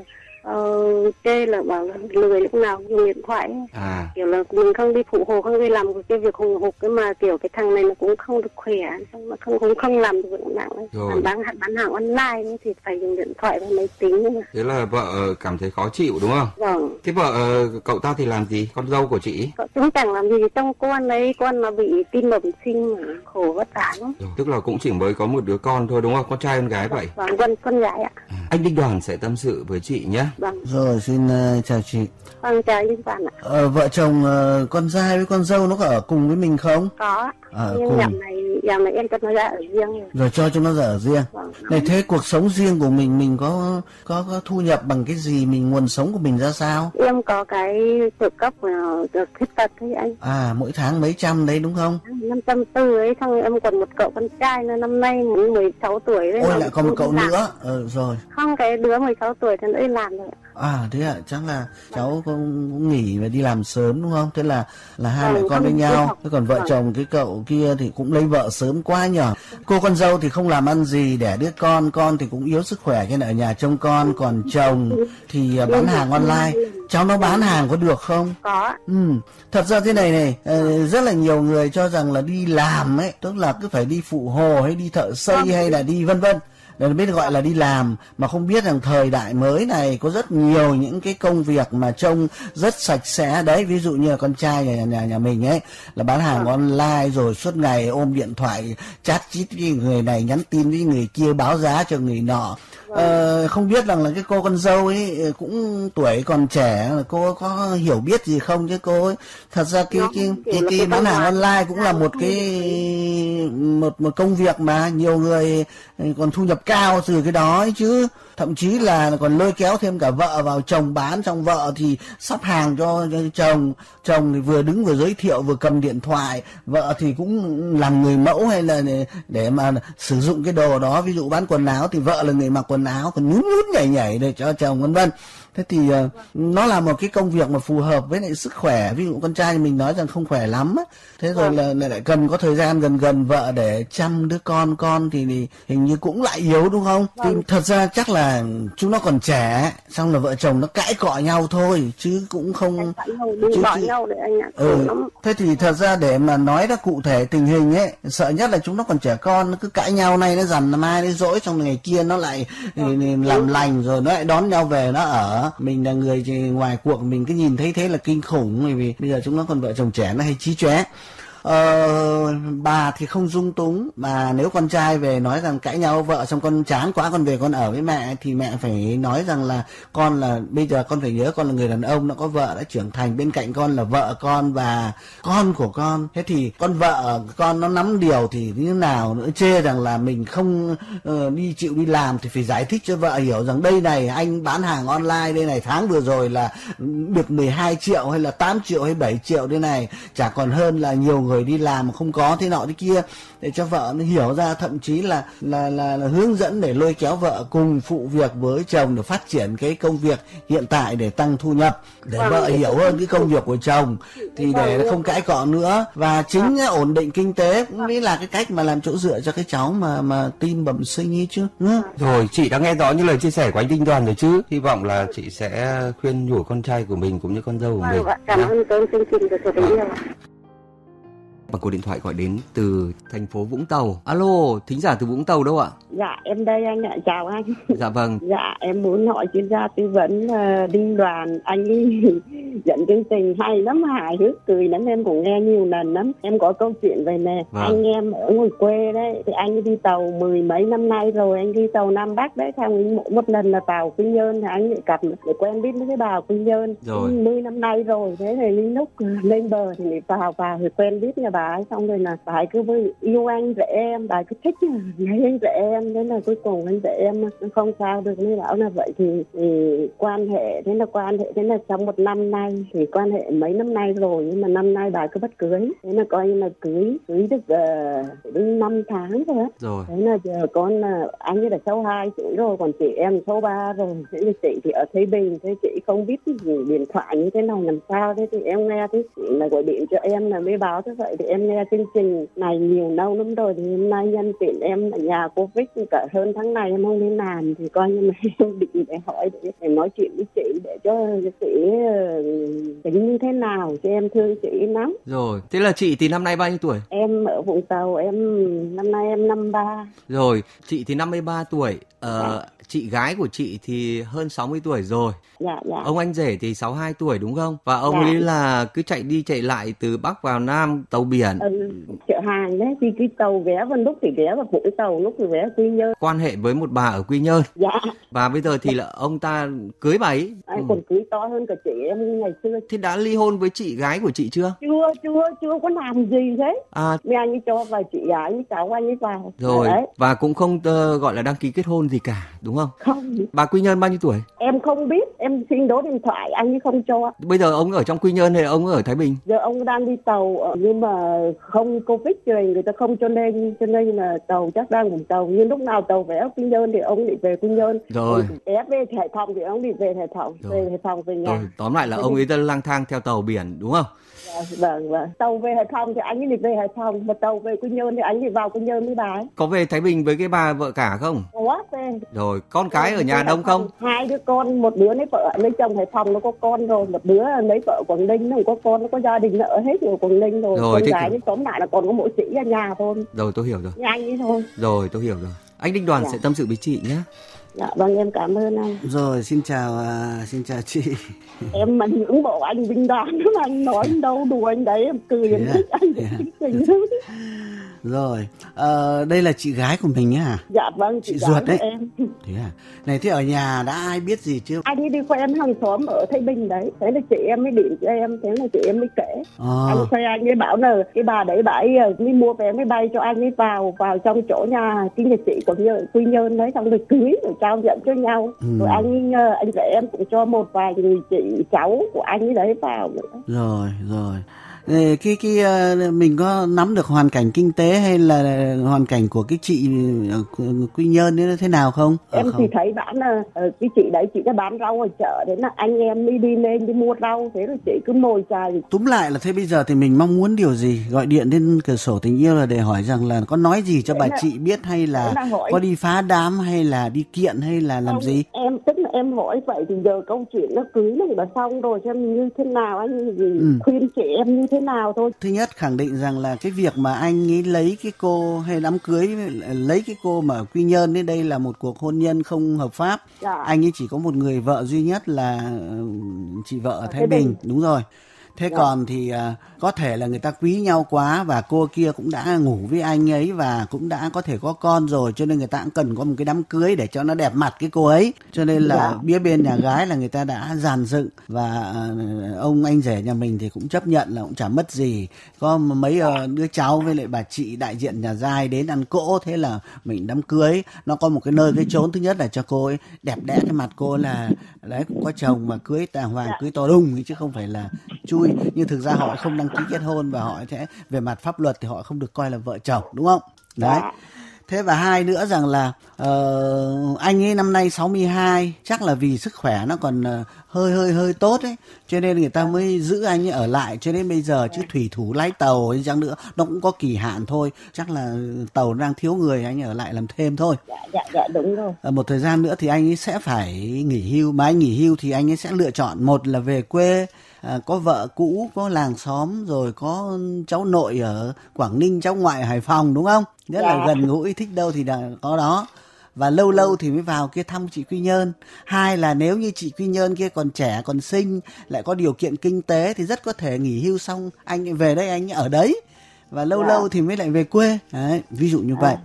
chê là bảo là lười lúc nào dùng điện thoại ấy. Kiểu là mình không đi phụ hồ, không đi làm cái việc hùng hục, cái mà kiểu cái thằng này nó cũng không được khỏe, mà không làm được việc nặng ấy. Bán hàng online ấy, thì phải dùng điện thoại và máy tính ấy. Thế là vợ cảm thấy khó chịu đúng không? Vâng. Thế vợ cậu ta thì làm gì? Con dâu của chị? Cậu cũng chẳng làm gì trong con ấy, con nó bị tim bẩm sinh mà khổ vất vả lắm. Tức là cũng chỉ mới có một đứa con thôi đúng không? Con trai con gái vậy? Vâng, con gái ạ. Anh Đinh Đoàn sẽ tâm sự với chị nhé. Vâng. Rồi, xin chào chị. Vâng, chào Đinh Đoàn ạ. Vợ chồng con trai với con dâu nó có ở cùng với mình không? Có. Nhưng dạo này em cho nó ra ở riêng rồi cho chúng nó ra ở riêng. Vâng. Này, thế cuộc sống riêng của mình có thu nhập bằng cái gì, nguồn sống của mình ra sao? Em có cái trợ cấp được khuyết tật đấy anh. Mỗi tháng mấy trăm đấy đúng không? 540 ấy, xong em còn một cậu con trai nữa, năm nay 16 tuổi đấy. Ôi, lại còn một cậu nữa. Rồi. Không, cái đứa 16 tuổi thì nó đi làm rồi. Thế ạ, chắc là cháu cũng nghỉ và đi làm sớm đúng không? Thế là hai mẹ con với nhau. Thế còn vợ chồng cái cậu kia thì cũng lấy vợ sớm quá nhở. Cô con dâu thì không làm ăn gì, đẻ đứa con thì cũng yếu sức khỏe cho nên ở nhà trông con, còn chồng thì bán hàng online. cháu nó bán hàng có được không? Có. Thật ra thế này rất là nhiều người cho rằng là đi làm ấy, tức là cứ phải đi phụ hồ hay đi thợ xây hay là đi vân vân, nên biết gọi là đi làm, mà không biết rằng thời đại mới này có rất nhiều những cái công việc mà trông rất sạch sẽ đấy. Ví dụ như là con trai nhà mình ấy là bán hàng online rồi suốt ngày ôm điện thoại chat chít với người này, nhắn tin với người kia, báo giá cho người nọ. Không biết rằng là cái cô con dâu ấy cũng tuổi còn trẻ, cô có hiểu biết gì không chứ cô ấy. Thật ra cái bán hàng online cũng là một cái một công việc mà nhiều người còn thu nhập cao từ cái đó ấy chứ. Thậm chí là còn lôi kéo thêm cả vợ vào chồng bán, trong vợ thì sắp hàng cho chồng thì vừa đứng vừa giới thiệu vừa cầm điện thoại, vợ thì cũng làm người mẫu hay là để mà sử dụng cái đồ đó. Ví dụ bán quần áo thì vợ là người mặc quần áo, còn nhún nhảy để cho chồng vân vân. Thế thì nó là một cái công việc mà phù hợp với lại sức khỏe. Ví dụ con trai mình nói rằng không khỏe lắm á, thế rồi là lại cần có thời gian gần vợ để chăm đứa con thì hình như cũng lại yếu đúng không? Thì thật ra chắc là chúng nó còn trẻ, xong là vợ chồng nó cãi cọ nhau thôi chứ cũng không nhau để anh ạ. Thế thì thật ra để mà nói ra cụ thể tình hình ấy, sợ nhất là chúng nó còn trẻ con, nó cứ cãi nhau nay nó dằn, mai nó dỗi, xong ngày kia nó lại làm lành rồi nó lại đón nhau về nó ở. Mình là người ngoài cuộc mình cứ nhìn thấy thế là kinh khủng, bởi vì bây giờ chúng nó còn vợ chồng trẻ nó hay chí chóe. Bà thì không dung túng, mà nếu con trai về nói rằng cãi nhau vợ xong con chán quá con về con ở với mẹ thì mẹ phải nói rằng là con là bây giờ con phải nhớ con là người đàn ông đã có vợ, đã trưởng thành, bên cạnh con là vợ con và con của con. Thế thì con vợ con nó nắm điều thì như thế nào nữa, chê rằng là mình không chịu đi làm thì phải giải thích cho vợ hiểu rằng đây này anh bán hàng online đây này, tháng vừa rồi là được 12 triệu hay là 8 triệu hay 7 triệu đây này, chả còn hơn là nhiều người đi làm mà không có thế nọ thế kia, để cho vợ nó hiểu ra, thậm chí là hướng dẫn để lôi kéo vợ cùng phụ việc với chồng để phát triển cái công việc hiện tại để tăng thu nhập, để vợ hiểu hơn cái công việc của chồng thì để không cãi cọ nữa. Và chính ổn định kinh tế cũng mới là cái cách mà làm chỗ dựa cho cái cháu mà tim bẩm sinh ấy chứ. Rồi, chị đã nghe rõ những lời chia sẻ của anh Đinh Đoàn rồi chứ. Hy vọng là chị sẽ khuyên nhủ con trai của mình cũng như con dâu của mình. Cảm ơn chương trình của Sở Tình Yêu. Bằng cuộc điện thoại gọi đến từ thành phố Vũng Tàu. Alo, thính giả từ Vũng Tàu đâu ạ? Dạ, em đây anh ạ, chào anh. Dạ vâng. Dạ, em muốn hỏi chuyên gia tư vấn Đinh Đoàn, anh ấy dẫn chương trình hay lắm, hài hước cười lắm, em cũng nghe nhiều lần lắm. Em có câu chuyện về nè, anh em ở ngoài quê đấy, thì anh đi tàu 10 mấy năm nay rồi, anh đi tàu Nam Bắc đấy, xong một lần là tàu Quy Nhơn, thì anh lại cặp để quen biết với cái bà Quy Nhơn. Rồi. 10 năm nay rồi, thế thì lúc lên bờ thì vào thì quen biết nhà bà ấy, xong rồi là bà ấy cứ yêu anh rể em, bà ấy cứ thích lấy anh rể em, thế là cuối cùng anh rể em không sao được, mới bảo là vậy thì quan hệ thế là trong một năm nay thì quan hệ mấy năm nay rồi, nhưng mà năm nay bà ấy cứ bắt cưới, thế là coi như là cưới được đến 5 tháng rồi á. Rồi. Thế là giờ con anh ấy đã sau 2 tuổi rồi, còn chị em sau 3 rồi. Thế là chị thì ở Thái Bình, thế chị không biết điện thoại như thế này làm sao, thế thì em nghe thấy chị là gọi điện cho em là mới báo thế vậy, thì em nghe chương trình này nhiều lâu lắm rồi, thì hôm nay nhân tiện em ở nhà Covid cả hơn tháng này em không đi làm, thì coi như là em định để hỏi để nói chuyện với chị để cho chị tính như thế nào, cho em thương chị lắm. Rồi, thế là chị thì năm nay bao nhiêu tuổi? Em ở Vũng Tàu, năm nay em 53. Rồi, chị thì 53 tuổi. Chị gái của chị thì hơn 60 tuổi rồi. Dạ. Ông anh rể thì 62 tuổi đúng không? Và ông ấy là cứ chạy đi chạy lại từ Bắc vào Nam tàu biển. Chợ hàng đấy, thì cái tàu ghé vào lúc thì ghé vào Vũng Tàu, lúc thì ghé Quy Nhơn. Quan hệ với một bà ở Quy Nhơn. Dạ. Và bây giờ thì là ông ta cưới bà ấy. Anh còn cưới to hơn cả chị em ngày xưa. Thế đã ly hôn với chị gái của chị chưa? Chưa có làm gì thế. Mấy anh ấy cho vào chị gái với cháu anh ấy vào. Rồi, và cũng không gọi là đăng ký kết hôn gì cả, đúng không? Không. Bà Quy Nhơn bao nhiêu tuổi? Em không biết, em xin số điện thoại anh ấy không cho. Bây giờ ông ở trong Quy Nhơn hay ông ở Thái Bình? Giờ ông đang đi tàu, nhưng mà không Covid rồi người ta không cho nên là tàu chắc đang cùng tàu, nhưng lúc nào tàu về Quy Nhơn thì ông đi về Quy Nhơn. Rồi. Ép về Hải Phòng thì ông đi về Hải Phòng, về Hải Phòng về nhà. Rồi, tóm lại là ông ấy lang thang theo tàu biển đúng không? Vâng. Tàu về Hải Phòng thì anh ấy đi về Hải Phòng, mà tàu về Quy Nhơn thì anh ấy vào Quy Nhơn với bà ấy. Có về Thái Bình với cái bà vợ cả không? Có về. Rồi, Con cái ở nhà đông không? 2 đứa con, một đứa lấy vợ lấy chồng Hải Phòng nó có con rồi, một đứa lấy vợ Quảng Ninh nó có con, nó có gia đình nó ở hết rồi Quảng Ninh rồi. Con gái thì tóm lại là còn có mỗi chị ở nhà thôi. Rồi tôi hiểu rồi. Nhanh ấy thôi. Rồi tôi hiểu rồi. Anh Đinh Đoàn sẽ tâm sự với chị nhé. Dạ vâng, em cảm ơn anh. Rồi xin chào chị. Em mà ngưỡng mộ anh Đinh Đoàn, anh nói đâu đùa anh đấy em cười em thích anh thích tình. Rồi, đây là chị gái của mình nhá. Dạ vâng, chị ruột đấy. Em. Thế à? Này thế ở nhà đã ai biết gì chưa? Anh ấy đi quen hàng xóm ở Thái Bình đấy. Thế là chị em mới điện cho em, thế là chị em mới kể. Anh khoe anh ấy bảo là cái bà đấy bà ấy mới mua vé máy bay cho anh ấy vào trong chỗ nhà cái nhà chị của Quy Nhơn đấy, xong rồi cưới rồi trao nhận cho nhau. Rồi anh rể em cũng cho một vài người chị cháu của anh ấy đấy vào nữa. Rồi. Cái mình có nắm được hoàn cảnh kinh tế hay là hoàn cảnh của cái chị Quy Nhơn nó thế nào không? Em thì thấy bạn là cái chị đấy chị đã bán rau ở chợ, thế là anh em đi lên đi mua rau, thế rồi chị cứ mồi chài. Túm lại là thế bây giờ thì mình mong muốn điều gì? Gọi điện đến cửa sổ tình yêu là để hỏi rằng là có nói gì cho bà chị biết, hay là có đi phá đám hay là đi kiện hay là làm không, gì? Em tức là em hỏi vậy thì giờ câu chuyện nó cưới nó đã xong rồi, xem như thế nào anh gì khuyên chị em như thế nào thôi. Thứ nhất khẳng định rằng là cái việc mà anh ấy lấy cái cô hay đám cưới lấy cái cô mà Quy Nhơn đến đây là một cuộc hôn nhân không hợp pháp. Anh ấy chỉ có một người vợ duy nhất là chị vợ ở Thái Bình. Đúng rồi. Thế còn thì có thể là người ta quý nhau quá và cô kia cũng đã ngủ với anh ấy và cũng đã có thể có con rồi, cho nên người ta cũng cần có một cái đám cưới để cho nó đẹp mặt cái cô ấy. Cho nên là phía bên nhà gái là người ta đã dàn dựng và ông anh rể nhà mình thì cũng chấp nhận là cũng chả mất gì. Có mấy đứa cháu với lại bà chị đại diện nhà giai đến ăn cỗ, thế là mình đám cưới. Nó có một cái nơi cái chốn, thứ nhất là cho cô ấy đẹp đẽ cái mặt cô là đấy cũng có chồng mà cưới đàng hoàng, cưới to đùng chứ không phải là chui. Nhưng thực ra họ không đăng ký kết hôn và họ sẽ về mặt pháp luật thì họ không được coi là vợ chồng, đúng không? Đấy. Thế và hai nữa rằng là anh ấy năm nay 62, chắc là vì sức khỏe nó còn hơi tốt ấy, cho nên người ta mới giữ anh ấy ở lại cho đến bây giờ, chứ thủy thủ lái tàu hay chăng nữa nó cũng có kỳ hạn thôi, chắc là tàu đang thiếu người, anh ấy ở lại làm thêm thôi. Dạ đúng rồi. Một thời gian nữa thì anh ấy sẽ phải nghỉ hưu, mà anh nghỉ hưu thì anh ấy sẽ lựa chọn một là về quê, có vợ cũ, có làng xóm, rồi có cháu nội ở Quảng Ninh, cháu ngoại ở Hải Phòng, đúng không? Nhất là gần gũi, thích đâu thì có đó. Và lâu lâu thì mới vào kia thăm chị Quy Nhơn. Hai là nếu như chị Quy Nhơn kia còn trẻ, còn xinh, lại có điều kiện kinh tế thì rất có thể nghỉ hưu xong anh về đây, anh ở đấy. Và lâu lâu thì mới lại về quê. Đấy, ví dụ như vậy.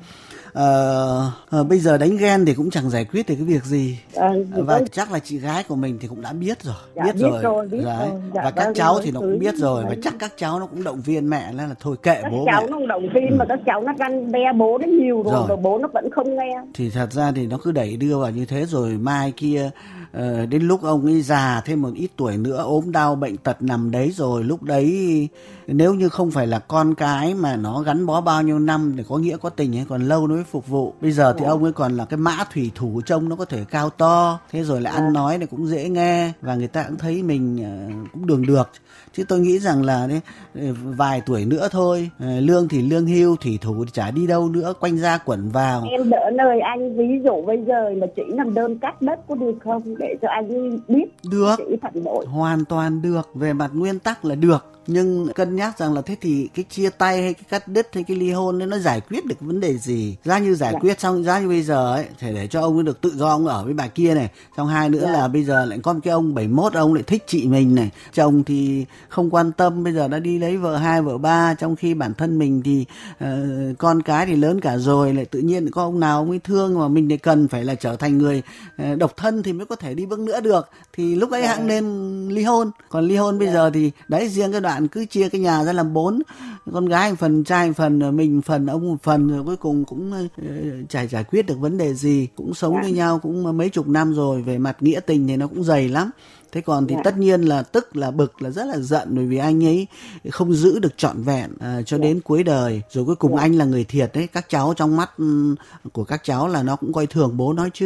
Bây giờ đánh ghen thì cũng chẳng giải quyết được cái việc gì. Và chắc là chị gái của mình thì cũng đã biết rồi. Biết rồi. Và các cháu thì nó cũng biết rồi. Và chắc các cháu nó cũng động viên mẹ là thôi kệ bố mẹ. Các cháu nó động viên mà các cháu nó răn đe bố nó nhiều rồi bố nó vẫn không nghe. Thì thật ra thì nó cứ đẩy đưa vào như thế, rồi mai kia đến lúc ông ấy già thêm một ít tuổi nữa, ốm đau bệnh tật nằm đấy rồi, lúc đấy nếu như không phải là con cái mà nó gắn bó bao nhiêu năm để có nghĩa có tình ấy, còn lâu nó mới phục vụ. Bây giờ thì ông ấy còn là cái mã thủy thủ, trông nó có thể cao to, thế rồi lại ăn nói này cũng dễ nghe và người ta cũng thấy mình cũng được. Chứ tôi nghĩ rằng là đấy, vài tuổi nữa thôi, lương thì lương hưu, thủy thủ thì chả đi đâu nữa, quanh ra quẩn vào. Em đỡ lời anh, ví dụ bây giờ mà chị làm đơn cắt đất có được không, để cho anh biết. Được, chị phản bội. Hoàn toàn được, về mặt nguyên tắc là được. Nhưng cân nhắc rằng là thế thì cái chia tay hay cái cắt đứt hay cái ly hôn ấy nó giải quyết được vấn đề gì? Giá như giải quyết xong, giá như bây giờ ấy phải để cho ông ấy được tự do ông ở với bà kia này. Xong hai nữa là bây giờ lại có một cái ông 71, ông lại thích chị mình này, chồng thì không quan tâm, bây giờ đã đi lấy vợ 2 vợ 3, trong khi bản thân mình thì con cái thì lớn cả rồi, lại tự nhiên có ông nào ông ấy thương mà mình thì cần phải là trở thành người độc thân thì mới có thể đi bước nữa được, thì lúc ấy hẵng nên ly hôn. Còn ly hôn bây giờ thì đấy, riêng cái đoạn cứ chia cái nhà ra làm 4, con gái một phần, trai một phần, mình một phần, ông một phần, rồi cuối cùng cũng chả giải quyết được vấn đề gì, cũng sống với nhau cũng mấy chục năm rồi, về mặt nghĩa tình thì nó cũng dày lắm. Thế còn thì tất nhiên là tức là bực, là rất là giận, bởi vì anh ấy không giữ được trọn vẹn cho đến cuối đời. Rồi cuối cùng anh là người thiệt đấy. Các cháu trong mắt của các cháu là nó cũng coi thường bố nói chứ.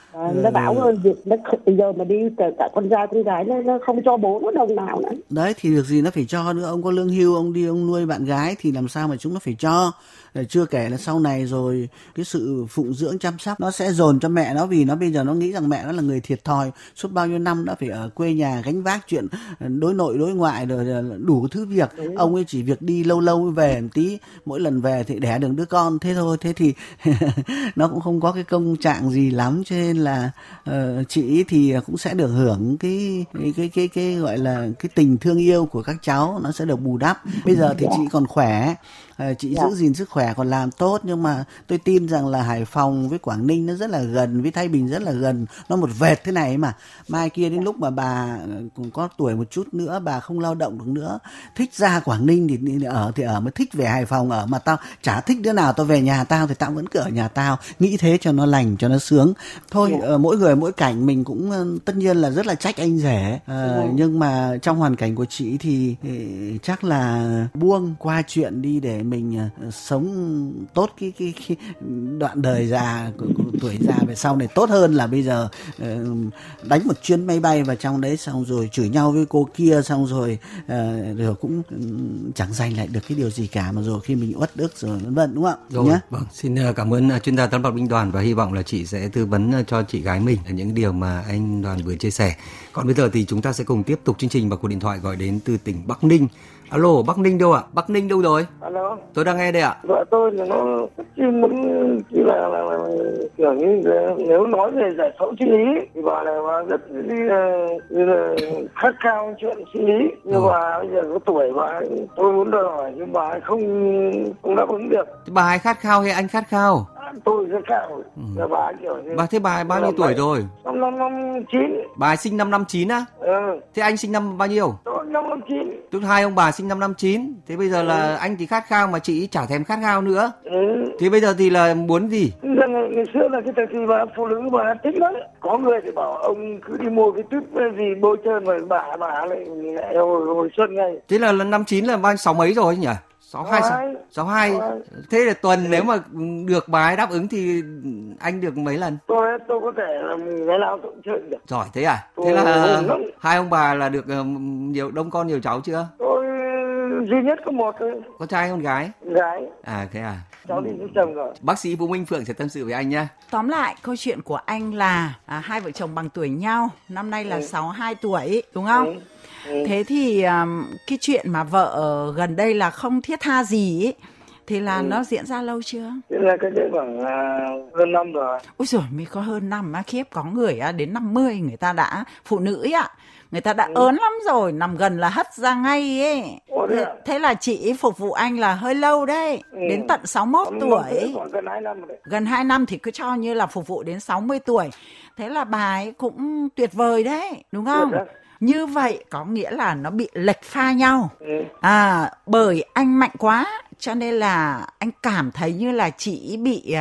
Nó bảo việc nó giờ mà đi cả con trai con gái nó không cho bố nó đồng nào nữa. Đấy thì việc gì nó phải cho nữa, ông có lương hưu, ông đi ông nuôi bạn gái thì làm sao mà chúng nó phải cho. Chưa kể là sau này rồi cái sự phụng dưỡng chăm sóc nó sẽ dồn cho mẹ nó, vì nó bây giờ nó nghĩ rằng mẹ nó là người thiệt thòi, suốt bao nhiêu năm nó phải ở quê nhà gánh vác chuyện đối nội đối ngoại rồi đủ thứ việc. Ông ấy chỉ việc đi lâu lâu về một tí, mỗi lần về thì đẻ được đứa con thế thôi. Thế thì nó cũng không có cái công trạng gì lắm, cho nên là chị thì cũng sẽ được hưởng cái gọi là cái tình thương yêu của các cháu, nó sẽ được bù đắp. Bây giờ thì chị còn khỏe, chị giữ gìn sức khỏe còn làm tốt, nhưng mà tôi tin rằng là Hải Phòng với Quảng Ninh nó rất là gần, với Thái Bình rất là gần, nó một vệt thế này mà mai kia đến lúc mà bà cũng có tuổi một chút nữa, bà không lao động được nữa, thích ra Quảng Ninh thì ở, mà thích về Hải Phòng ở, mà tao chả thích đứa nào, tao về nhà tao thì tao vẫn cứ ở nhà tao, nghĩ thế cho nó lành, cho nó sướng thôi. Mỗi người mỗi cảnh, mình cũng tất nhiên là rất là trách anh rể, nhưng mà trong hoàn cảnh của chị thì chắc là buông qua chuyện đi để mình sống tốt cái đoạn đời già, tuổi già về sau này tốt hơn là bây giờ đánh một chuyến máy bay vào trong đấy, xong rồi chửi nhau với cô kia, xong rồi cũng chẳng giành lại được cái điều gì cả, mà rồi khi mình uất ức rồi vân vân, đúng không ạ? Rồi, vâng, xin cảm ơn chuyên gia Tân Bạc Minh Đoàn, và hy vọng là chị sẽ tư vấn cho chị gái mình những điều mà anh Đoàn vừa chia sẻ. Còn bây giờ thì chúng ta sẽ cùng tiếp tục chương trình bằng cuộc điện thoại gọi đến từ tỉnh Bắc Ninh. Alo, Bắc Ninh đâu ạ? Bắc Ninh đâu rồi? Alo. Tôi đang nghe đây ạ. Vợ tôi là nó chỉ là kiểu như nếu nói về giải phẫu sinh lý thì bà này bà rất là khát khao chuyện sinh lý, nhưng mà bây giờ có tuổi bà, tôi muốn đòi hỏi nhưng bà không đáp ứng được. Bà ấy khát khao hay anh khát khao? Tôi rất cao. Bà kiểu như... Thế bà ấy bao nhiêu tuổi rồi? Năm 9. Bà ấy sinh năm 59 á? Thế anh sinh năm bao nhiêu? Tôi năm 59. Tức hai ông bà sinh năm 59. Thế bây giờ là anh thì khát khao mà chị chả thèm khát khao nữa. Thế bây giờ thì là muốn gì? Ngày xưa là cái thời kỳ bà phụ nữ bà thích lắm. Có người thì bảo ông cứ đi mua cái tuyết gì bôi trơn mà bà lại hồi xuân ngay. Thế là 59 là bao sáu mấy rồi nhỉ? 62. Thế là tuần nếu mà được bà ấy đáp ứng thì anh được mấy lần? Tôi có thể là ngày nào tôi cũng chơi được. Giỏi thế à? Thế là hai ông bà là được nhiều đông con nhiều cháu chưa? Tôi duy nhất có một thôi. Có trai con gái? Gái. À thế à? Cháu đi với chồng rồi. Bác sĩ Vũ Minh Phượng sẽ tâm sự với anh nhá. Tóm lại câu chuyện của anh là hai vợ chồng bằng tuổi nhau, năm nay là 62 tuổi đúng không? Thế thì cái chuyện mà vợ gần đây là không thiết tha gì ấy, thì là nó diễn ra lâu chưa? Diễn ra cái đấy khoảng hơn năm rồi. Ôi giời, mới có hơn năm á, khiếp, có người đến 50 người ta đã, phụ nữ ấy ạ, người ta đã ớn lắm rồi, nằm gần là hất ra ngay ấy. Thế là chị phục vụ anh là hơi lâu đấy, đến tận 61 tuổi. Gần 2 năm rồi. Gần 2 năm thì cứ cho như là phục vụ đến 60 tuổi. Thế là bà ấy cũng tuyệt vời đấy, đúng không? Như vậy có nghĩa là nó bị lệch pha nhau. Bởi anh mạnh quá cho nên là anh cảm thấy như là chị bị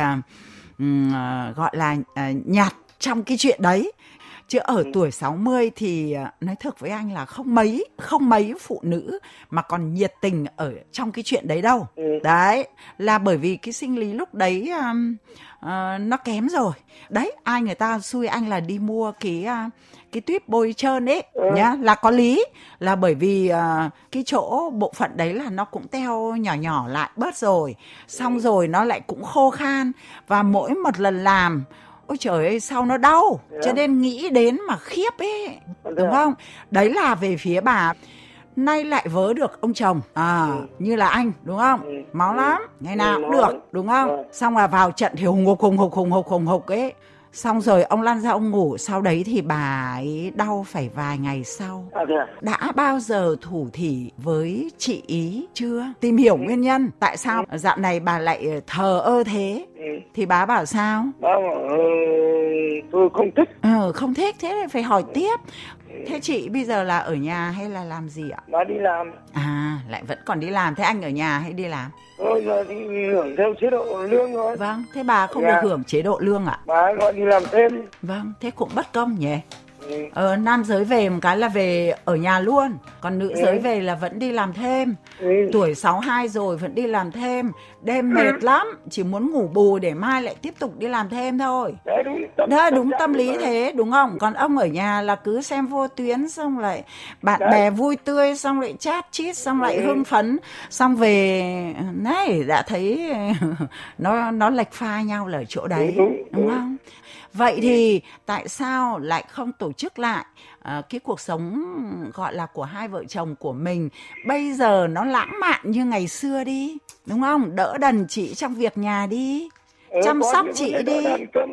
gọi là nhạt trong cái chuyện đấy. Chứ ở tuổi 60 thì nói thật với anh là không mấy phụ nữ mà còn nhiệt tình ở trong cái chuyện đấy đâu. Đấy là bởi vì cái sinh lý lúc đấy nó kém rồi. Đấy, ai người ta xui anh là đi mua cái tuyếp bôi trơn ấy nhá, là có lý, là bởi vì cái chỗ bộ phận đấy là nó cũng teo nhỏ lại bớt rồi, xong rồi nó lại cũng khô khan, và mỗi một lần làm ôi trời ơi sao nó đau, cho nên nghĩ đến mà khiếp ấy, đúng không? Đấy là về phía bà. Nay lại vớ được ông chồng như là anh, đúng không? Máu lắm, ngày nào cũng được, đúng không? Xong là vào trận thì hùng hục ấy. Xong rồi ông lăn ra ông ngủ, sau đấy thì bà ấy đau phải vài ngày sau. Đã bao giờ thủ thỉ với chị ý chưa? Tìm hiểu nguyên nhân tại sao dạo này bà lại thờ ơ thế. Thì bà bảo sao? Bà bảo tôi không thích. Không thích, thế thì phải hỏi tiếp. Thế chị bây giờ là ở nhà hay là làm gì ạ? Bà đi làm. Lại vẫn còn đi làm. Thế anh ở nhà hay đi làm? Tôi giờ thì hưởng theo chế độ lương thôi. Vâng, thế bà không được hưởng chế độ lương ạ? Bà gọi đi làm thêm. Vâng, thế cũng bất công nhỉ? Nam giới về một cái là về ở nhà luôn, còn nữ giới về là vẫn đi làm thêm. Tuổi 62 rồi vẫn đi làm thêm, đêm mệt lắm, chỉ muốn ngủ bù để mai lại tiếp tục đi làm thêm thôi. Đó, đúng tâm lý thế, đúng không? Còn ông ở nhà là cứ xem vô tuyến, xong lại bạn bè vui tươi, xong lại chat chít, xong lại hưng phấn, xong về này đã thấy nó lệch pha nhau là ở chỗ đấy, đúng không? Vậy thì tại sao lại không tổ chức lại cái cuộc sống gọi là của hai vợ chồng của mình bây giờ nó lãng mạn như ngày xưa đi, đúng không? Đỡ đần chị trong việc nhà đi, chăm sóc chị đi,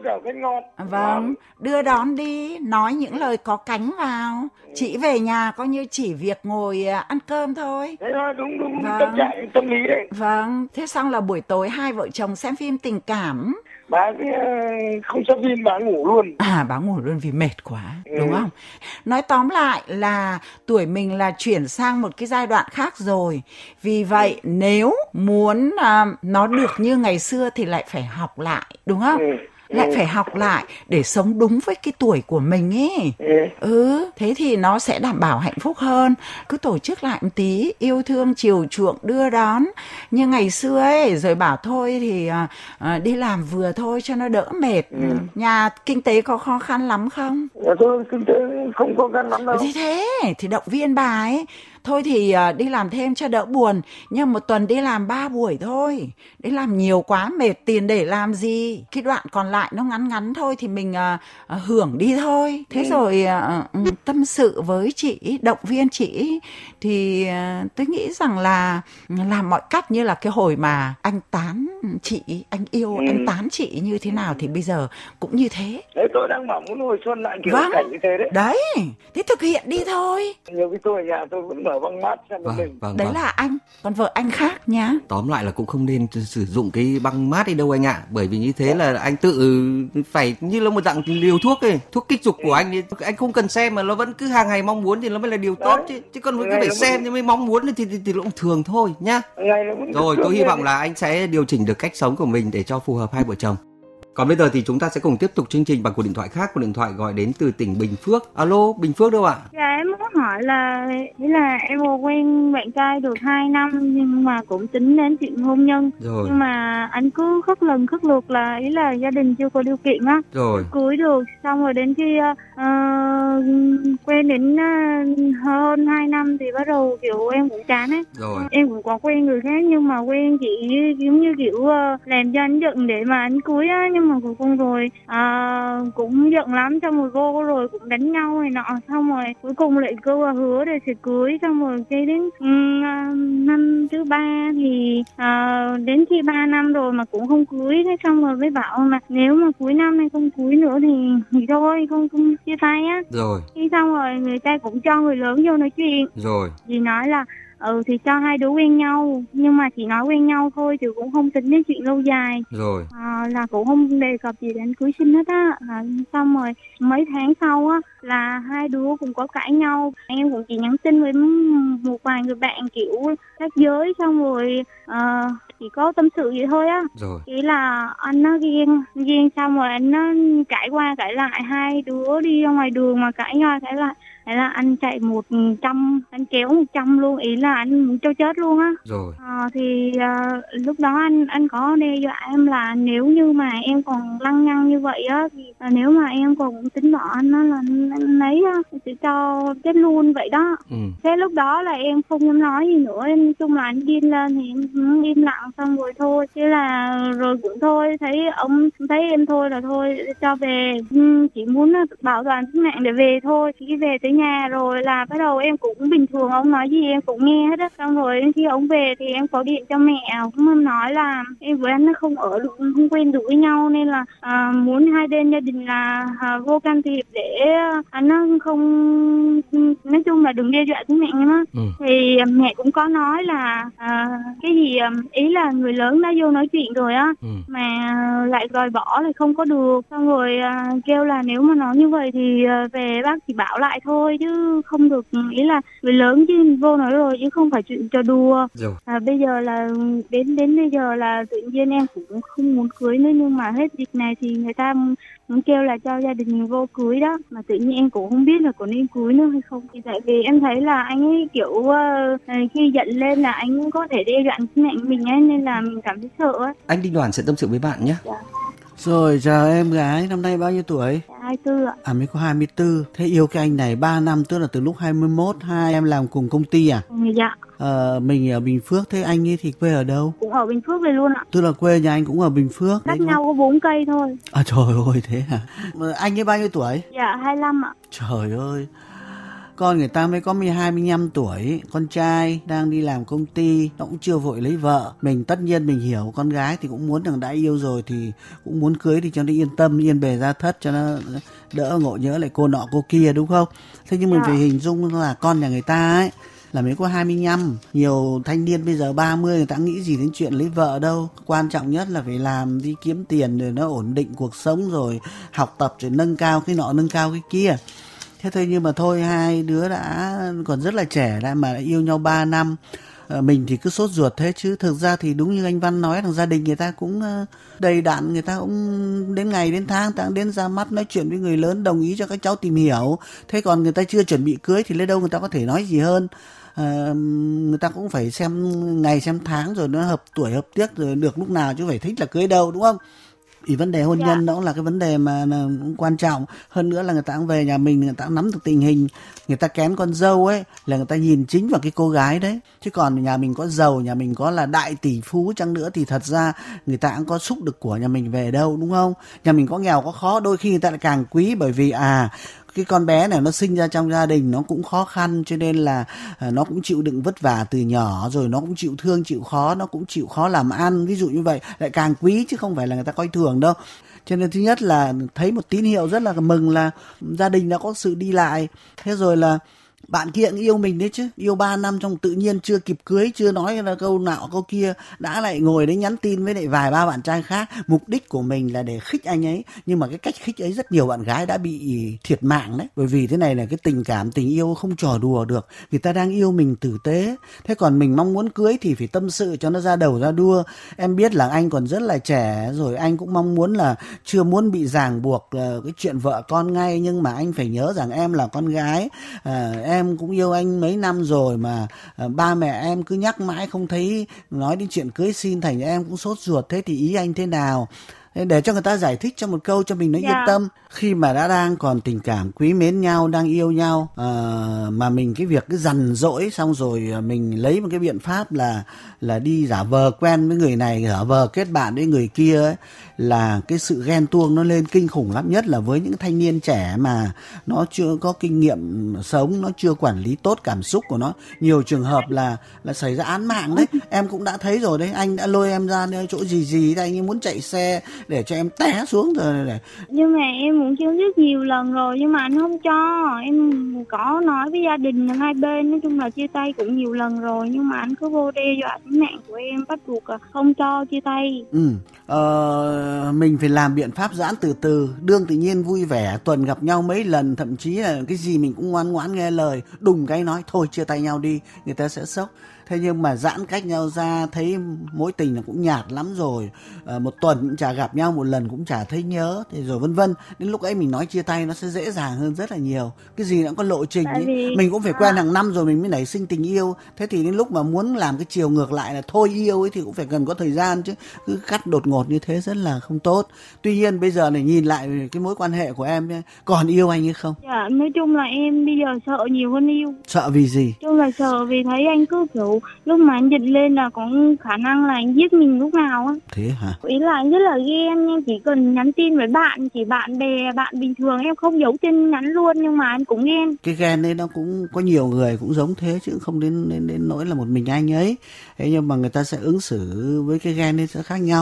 vâng, đưa đón đi, nói những lời có cánh vào. Chị về nhà coi như chỉ việc ngồi ăn cơm thôi. Thế thôi, đúng, vâng. Tâm lý đấy. Vâng, thế xong là buổi tối hai vợ chồng xem phim tình cảm. Bà không xem phim, bà ngủ luôn. Bà ngủ luôn vì mệt quá, đúng không? Nói tóm lại là tuổi mình là chuyển sang một cái giai đoạn khác rồi. Vì vậy nếu muốn nó được như ngày xưa thì lại phải học lại, đúng không? Lại phải học lại để sống đúng với cái tuổi của mình ấy. Thế thì nó sẽ đảm bảo hạnh phúc hơn. Cứ tổ chức lại một tí, yêu thương, chiều chuộng, đưa đón như ngày xưa ấy, rồi bảo thôi thì đi làm vừa thôi cho nó đỡ mệt. Nhà kinh tế có khó khăn lắm không? Thôi, kinh tế không khó khăn lắm đâu. Thế thì động viên bà ấy. Thôi thì đi làm thêm cho đỡ buồn, nhưng một tuần đi làm 3 buổi thôi. Đi làm nhiều quá mệt, tiền để làm gì? Cái đoạn còn lại nó ngắn thôi thì mình hưởng đi thôi. Thế rồi tâm sự với chị, động viên chị. Thì tôi nghĩ rằng là làm mọi cách như là cái hồi mà anh tán chị, anh yêu, anh tán chị như thế nào thì bây giờ cũng như thế. Đấy, tôi đang bảo muốn hồi xuân lại kiểu cảnh như thế đấy. Đấy, thế thực hiện đi thôi. Nhiều khi tôi ở nhà tôi vẫn mở băng mát xem mình. Đấy là anh, còn vợ anh khác nhá. Tóm lại là cũng không nên sử dụng cái băng mát đi đâu anh ạ. Bởi vì như thế là anh tự phải như là một dạng liều thuốc ấy, thuốc kích dục của anh thì anh không cần xem mà nó vẫn cứ hàng ngày mong muốn thì nó mới là điều tốt chứ còn cứ phải xem thì mới mong muốn thì nó cũng thường thôi nhá. Rồi tôi hy vọng là anh sẽ điều chỉnh được cách sống của mình để cho phù hợp hai vợ chồng. Còn bây giờ thì chúng ta sẽ cùng tiếp tục chương trình bằng cuộc điện thoại khác, cuộc điện thoại gọi đến từ tỉnh Bình Phước. Alo, Bình Phước đâu ạ? Dạ em muốn hỏi là em vừa quen bạn trai được 2 năm nhưng mà cũng tính đến chuyện hôn nhân. Rồi. Nhưng mà anh cứ khất lượt là gia đình chưa có điều kiện á. Rồi. Cưới được, xong rồi đến khi quen đến hơn 2 năm thì bắt đầu kiểu em cũng chán ấy. Rồi. Em cũng có quen người khác nhưng mà quen chỉ giống như kiểu làm cho anh giận để mà anh cưới á, nhưng mà cuối cùng rồi cũng giận lắm, xong rồi vô rồi cũng đánh nhau này nọ, xong rồi cuối cùng lại kêu là hứa để sẽ cưới, xong rồi cái đến năm thứ 3 thì đến khi 3 năm rồi mà cũng không cưới, thế xong rồi mới bảo mà nếu mà cuối năm này không cưới nữa thì thôi không chia tay á. Rồi. Khi xong rồi người ta cũng cho người lớn vô nói chuyện. Rồi. Thì nói là thì cho hai đứa quen nhau, nhưng mà chỉ nói quen nhau thôi chứ cũng không tính đến chuyện lâu dài. Rồi. Là cũng không đề cập gì đến cưới xin hết á. Xong rồi mấy tháng sau á là hai đứa cũng có cãi nhau. Em cũng chỉ nhắn tin với một vài người bạn kiểu khác giới, xong rồi chỉ có tâm sự vậy thôi á. Rồi. Chỉ là anh nó ghen xong rồi anh nó cãi qua cãi lại, hai đứa đi ra ngoài đường mà cãi qua cãi lại. Thế là anh chạy 100, anh kéo 100 luôn, ý là anh cho chết luôn á. Rồi. Thì lúc đó anh có đe dọa em là nếu như mà em còn lăng nhăng như vậy á, thì nếu mà em còn tính bỏ anh á là anh ấy sẽ cho chết luôn vậy đó. Thế lúc đó là em không dám nói gì nữa, em chung là anh điên lên thì em im lặng, xong rồi thôi. Thế là rồi cũng thôi, thấy em thôi là thôi cho về, chỉ muốn bảo toàn tính mạng để về thôi. Thì về tới nhà rồi là bắt đầu em cũng bình thường, ông nói gì em cũng nghe hết á. Xong rồi khi ông về thì em có điện cho mẹ, ông nói là em với anh nó không ở được, không quen được với nhau, nên là muốn hai bên gia đình là vô can thiệp để anh nó không, nói chung là đừng đe dọa tính mạng em á. Thì mẹ cũng có nói là cái gì ý là người lớn đã vô nói chuyện rồi á, mà lại đòi bỏ thì không có được. Xong rồi kêu là nếu mà nói như vậy thì về bác chỉ bảo lại thôi. thôi chứ không được, ý là người lớn chứ vô nói rồi chứ không phải chuyện trò đùa. Bây giờ là đến bây giờ là tự nhiên em cũng không muốn cưới nữa, nhưng mà hết dịch này thì người ta muốn kêu là cho gia đình mình vô cưới đó, mà tự nhiên em cũng không biết là có nên cưới nữa hay không. Thì tại vì em thấy là anh ấy kiểu khi giận lên là anh cũng có thể đe dọa sinh mệnh mình ấy, nên là mình cảm thấy sợ ấy. Anh Đinh Đoàn sẽ tâm sự với bạn nhé. Rồi, chào em gái, năm nay bao nhiêu tuổi? 24 ạ. Mới có 24. Thế yêu cái anh này 3 năm, tức là từ lúc 21, hai em làm cùng công ty à? Dạ. Mình ở Bình Phước, thế anh ấy thì quê ở đâu? Cũng ở Bình Phước về luôn ạ. Tức là quê nhà anh cũng ở Bình Phước. Cách nhau có 4 cây thôi. Trời ơi, thế hả? Anh ấy bao nhiêu tuổi? Dạ, 25 ạ. Trời ơi. Con người ta mới có 12-15 tuổi, con trai đang đi làm công ty, nó cũng chưa vội lấy vợ. Mình tất nhiên mình hiểu, con gái thì cũng muốn rằng đã yêu rồi thì cũng muốn cưới thì cho nó yên tâm, yên bề gia thất, cho nó đỡ ngộ nhớ lại cô nọ cô kia, đúng không? Thế nhưng mình phải hình dung là con nhà người ta ấy là mới có 25. Nhiều thanh niên bây giờ 30 người ta nghĩ gì đến chuyện lấy vợ đâu. Quan trọng nhất là phải làm đi kiếm tiền rồi nó ổn định cuộc sống, rồi học tập rồi nâng cao cái nọ nâng cao cái kia. Thế thôi, nhưng mà thôi, hai đứa đã còn rất là trẻ đã mà đã yêu nhau 3 năm. Mình thì cứ sốt ruột thế, chứ thực ra thì đúng như anh Văn nói, rằng gia đình người ta cũng đầy đặn, người ta cũng đến ngày đến tháng ta đến ra mắt nói chuyện với người lớn, đồng ý cho các cháu tìm hiểu. Thế còn người ta chưa chuẩn bị cưới thì lấy đâu người ta có thể nói gì hơn. Người ta cũng phải xem ngày xem tháng rồi nó hợp tuổi hợp tiếc rồi được lúc nào, chứ phải thích là cưới đâu, đúng không? Thì vấn đề hôn nhân đó cũng là cái vấn đề mà cũng quan trọng. Hơn nữa là người ta cũng về nhà mình, người ta cũng nắm được tình hình. Người ta kén con dâu ấy là người ta nhìn chính vào cái cô gái đấy. Chứ còn nhà mình có giàu, nhà mình có là đại tỷ phú chăng nữa thì thật ra người ta cũng có xúc được của nhà mình về đâu, đúng không? Nhà mình có nghèo có khó, đôi khi người ta lại càng quý, bởi vì cái con bé này nó sinh ra trong gia đình nó cũng khó khăn, cho nên là nó cũng chịu đựng vất vả từ nhỏ, rồi nó cũng chịu thương chịu khó, nó cũng chịu khó làm ăn, ví dụ như vậy, lại càng quý chứ không phải là người ta coi thường đâu. Cho nên thứ nhất là thấy một tín hiệu rất là mừng là gia đình đã có sự đi lại. Thế rồi là bạn kia cũng yêu mình đấy chứ, yêu 3 năm trong tự nhiên chưa kịp cưới, chưa nói là câu nào câu kia đã lại ngồi đấy nhắn tin với lại vài ba bạn trai khác. Mục đích của mình là để khích anh ấy, nhưng mà cái cách khích ấy rất nhiều bạn gái đã bị thiệt mạng đấy. Bởi vì thế này là cái tình cảm, tình yêu không trò đùa được, người ta đang yêu mình tử tế. Thế còn mình mong muốn cưới thì phải tâm sự cho nó ra đầu ra đua. Em biết là anh còn rất là trẻ, rồi anh cũng mong muốn là chưa muốn bị ràng buộc cái chuyện vợ con ngay, nhưng mà anh phải nhớ rằng em là con gái, em cũng yêu anh mấy năm rồi mà ba mẹ em cứ nhắc mãi không thấy nói đến chuyện cưới xin, thành em cũng sốt ruột. Thế thì ý anh thế nào? Để cho người ta giải thích cho một câu cho mình nó yên tâm. Khi mà đã đang còn tình cảm quý mến nhau, đang yêu nhau, mà mình cái việc cứ dằn dỗi xong rồi mình lấy một cái biện pháp là đi giả vờ quen với người này, giả vờ kết bạn với người kia ấy, là cái sự ghen tuông nó lên kinh khủng lắm. Nhất là với những thanh niên trẻ mà nó chưa có kinh nghiệm sống, nó chưa quản lý tốt cảm xúc của nó. Nhiều trường hợp là xảy ra án mạng đấy. Em cũng đã thấy rồi đấy, anh đã lôi em ra chỗ gì đấy, anh ấy muốn chạy xe để cho em té xuống rồi này. Nhưng mà em cũng chưa rất nhiều lần rồi, nhưng mà anh không cho. Em có nói với gia đình hai bên, nói chung là chia tay cũng nhiều lần rồi, nhưng mà anh cứ vô đe dọa tính mạng của em, bắt buộc không cho chia tay. Mình phải làm biện pháp giãn từ từ, đương tự nhiên vui vẻ, tuần gặp nhau mấy lần, thậm chí là cái gì mình cũng ngoan ngoãn nghe lời, đùng cái nói thôi chia tay nhau đi, người ta sẽ sốc. Thế nhưng mà giãn cách nhau ra, thấy mối tình là cũng nhạt lắm rồi, một tuần cũng chả gặp nhau một lần, cũng chả thấy nhớ, thì rồi vân vân. Đến lúc ấy mình nói chia tay nó sẽ dễ dàng hơn rất là nhiều. Cái gì nó có lộ trình ấy. Mình cũng phải quen hàng năm rồi mình mới nảy sinh tình yêu. Thế thì đến lúc mà muốn làm cái chiều ngược lại là thôi yêu ấy thì cũng phải cần có thời gian chứ. Cứ cắt đột ngột như thế rất là không tốt. Tuy nhiên bây giờ này nhìn lại cái mối quan hệ của em ấy, còn yêu anh hay không? Dạ, nói chung là em bây giờ sợ nhiều hơn yêu. Sợ vì gì? Chung là sợ vì thấy anh cứ kiểu lúc mà anh giận lên là có khả năng là anh giết mình lúc nào á. Thế hả? Ý là anh rất là ghen, nhưng chỉ cần nhắn tin với bạn, chỉ bạn bè, bạn bình thường em không giấu tin nhắn luôn, nhưng mà anh cũng ghen. Cái ghen ấy nó cũng có nhiều người cũng giống thế, chứ không đến nỗi là một mình anh ấy. Thế nhưng mà người ta sẽ ứng xử với cái ghen ấy sẽ khác nhau. Anh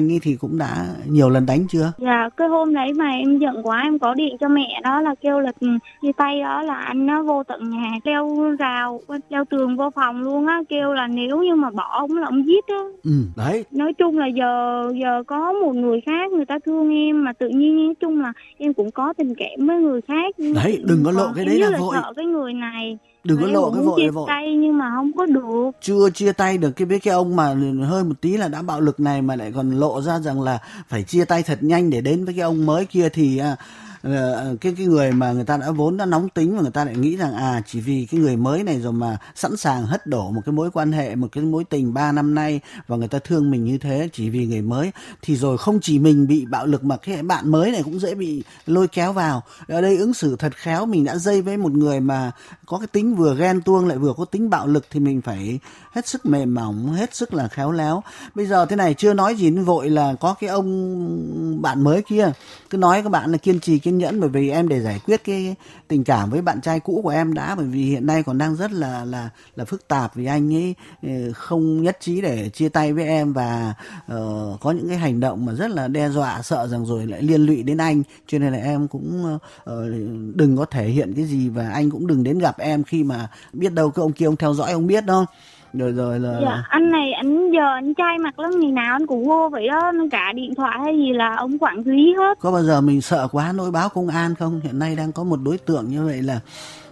anh ấy thì cũng đã nhiều lần đánh chưa? Dạ, cái hôm đấy mà em giận quá em có điện cho mẹ đó là kêu là chia tay, đó là anh nó vô tận nhà leo rào, leo tường vô phòng luôn á, kêu là nếu như mà bỏ ông là ông giết á. Đấy. Nói chung là giờ có một người khác người ta thương em, mà tự nhiên nói chung là em cũng có tình cảm với người khác. Đấy, đừng có lộ cái đấy là vội. Sợ cái người này. Đừng có lộ cái vội chia tay nhưng mà không có được. Chưa chia tay được cái ông mà hơi một tí là đã bạo lực này mà lại còn lộ ra rằng là phải chia tay thật nhanh để đến với cái ông mới kia thì cái người mà người ta đã vốn đã nóng tính và người ta lại nghĩ rằng chỉ vì cái người mới này rồi mà sẵn sàng hất đổ một cái mối quan hệ, một cái mối tình 3 năm nay và người ta thương mình như thế chỉ vì người mới, thì rồi không chỉ mình bị bạo lực mà cái bạn mới này cũng dễ bị lôi kéo vào. Ở đây ứng xử thật khéo, mình đã dây với một người mà có cái tính vừa ghen tuông lại vừa có tính bạo lực thì mình phải hết sức mềm mỏng, hết sức là khéo léo. Bây giờ thế này, chưa nói gì vội là có cái ông bạn mới kia, cứ nói các bạn là kiên trì kiên nhẫn, bởi vì em để giải quyết cái tình cảm với bạn trai cũ của em đã, bởi vì hiện nay còn đang rất là phức tạp, vì anh ấy không nhất trí để chia tay với em và có những cái hành động mà rất là đe dọa, sợ rằng rồi lại liên lụy đến anh, cho nên là em cũng đừng có thể hiện cái gì và anh cũng đừng đến gặp em khi mà biết đâu cái ông kia ông theo dõi, ông biết đâu. Rồi là dạ, anh này anh trai mặt lắm, ngày nào anh cũng vô vậy đó, cả điện thoại hay gì là ông quản lý hết. Có bao giờ mình sợ quá nỗi báo công an không? Hiện nay đang có một đối tượng như vậy là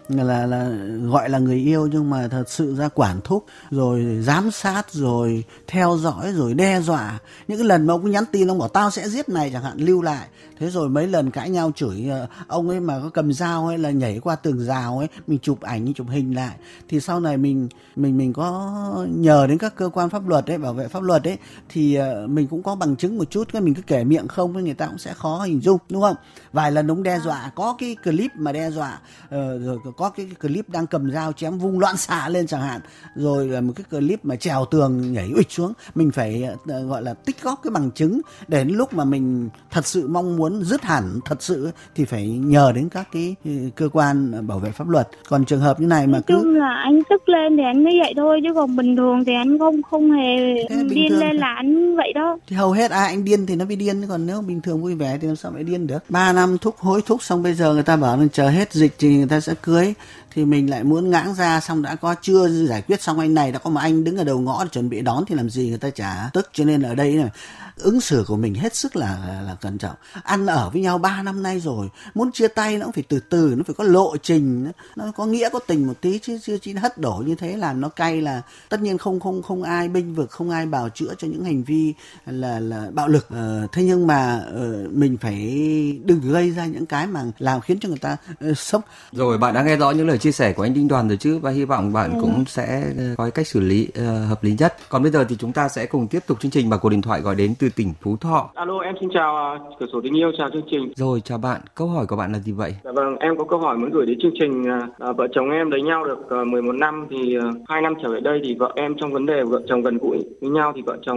gọi là người yêu nhưng mà thật sự ra quản thúc rồi giám sát rồi theo dõi rồi đe dọa. Những cái lần mà ông nhắn tin ông bảo tao sẽ giết này chẳng hạn, lưu lại. Thế rồi mấy lần cãi nhau chửi ông ấy mà có cầm dao hay là nhảy qua tường rào ấy, mình chụp ảnh chụp hình lại, thì sau này mình có nhờ đến các cơ quan pháp luật ấy, bảo vệ pháp luật ấy, thì mình cũng có bằng chứng một chút, cái mình cứ kể miệng không thì người ta cũng sẽ khó hình dung, đúng không? Vài lần ông đe dọa, có cái clip mà đe dọa, rồi có cái clip đang cầm dao chém vung loạn xạ lên chẳng hạn, rồi là một cái clip mà trèo tường nhảy ụt xuống. Mình phải gọi là tích góp cái bằng chứng để đến lúc mà mình thật sự mong muốn dứt hẳn thật sự thì phải nhờ đến các cái cơ quan bảo vệ pháp luật. Còn trường hợp như này mà cứ chung là anh tức lên thì anh mới vậy thôi, chứ còn bình thường thì anh không hề điên lên là anh vậy đó. Thì hầu hết ai anh điên thì nó bị điên, còn nếu bình thường vui vẻ thì làm sao lại điên được. 3 năm hối thúc xong bây giờ người ta bảo là chờ hết dịch thì người ta sẽ cưới, thì mình lại muốn ngãng ra, xong đã có chưa giải quyết xong anh này đã có mà anh đứng ở đầu ngõ để chuẩn bị đón thì làm gì người ta chả tức. Cho nên ở đây này, ứng xử của mình hết sức là cẩn trọng. Ăn ở với nhau 3 năm nay rồi, muốn chia tay nó cũng phải từ từ, nó phải có lộ trình, nó có nghĩa có tình một tí, chứ chưa chỉ hất đổ như thế làm nó cay là tất nhiên không ai bênh vực, không ai bào chữa cho những hành vi là bạo lực. Thế nhưng mà mình phải đừng gây ra những cái mà làm khiến cho người ta sốc. Rồi, bạn đã nghe rõ những lời chia sẻ của anh Đinh Đoàn rồi chứ, và hy vọng bạn cũng sẽ có cách xử lý hợp lý nhất. Còn bây giờ thì chúng ta sẽ cùng tiếp tục chương trình bằng cuộc điện thoại gọi đến từ tỉnh Phú Thọ. Alo, em xin chào cửa sổ tình yêu, chào chương trình. Rồi, chào bạn. Câu hỏi của bạn là gì vậy? Dạ vâng, em có câu hỏi muốn gửi đến chương trình. Vợ chồng em lấy nhau được 11 năm thì 2 năm trở lại đây thì vợ em trong vấn đề vợ chồng gần gũi với nhau thì vợ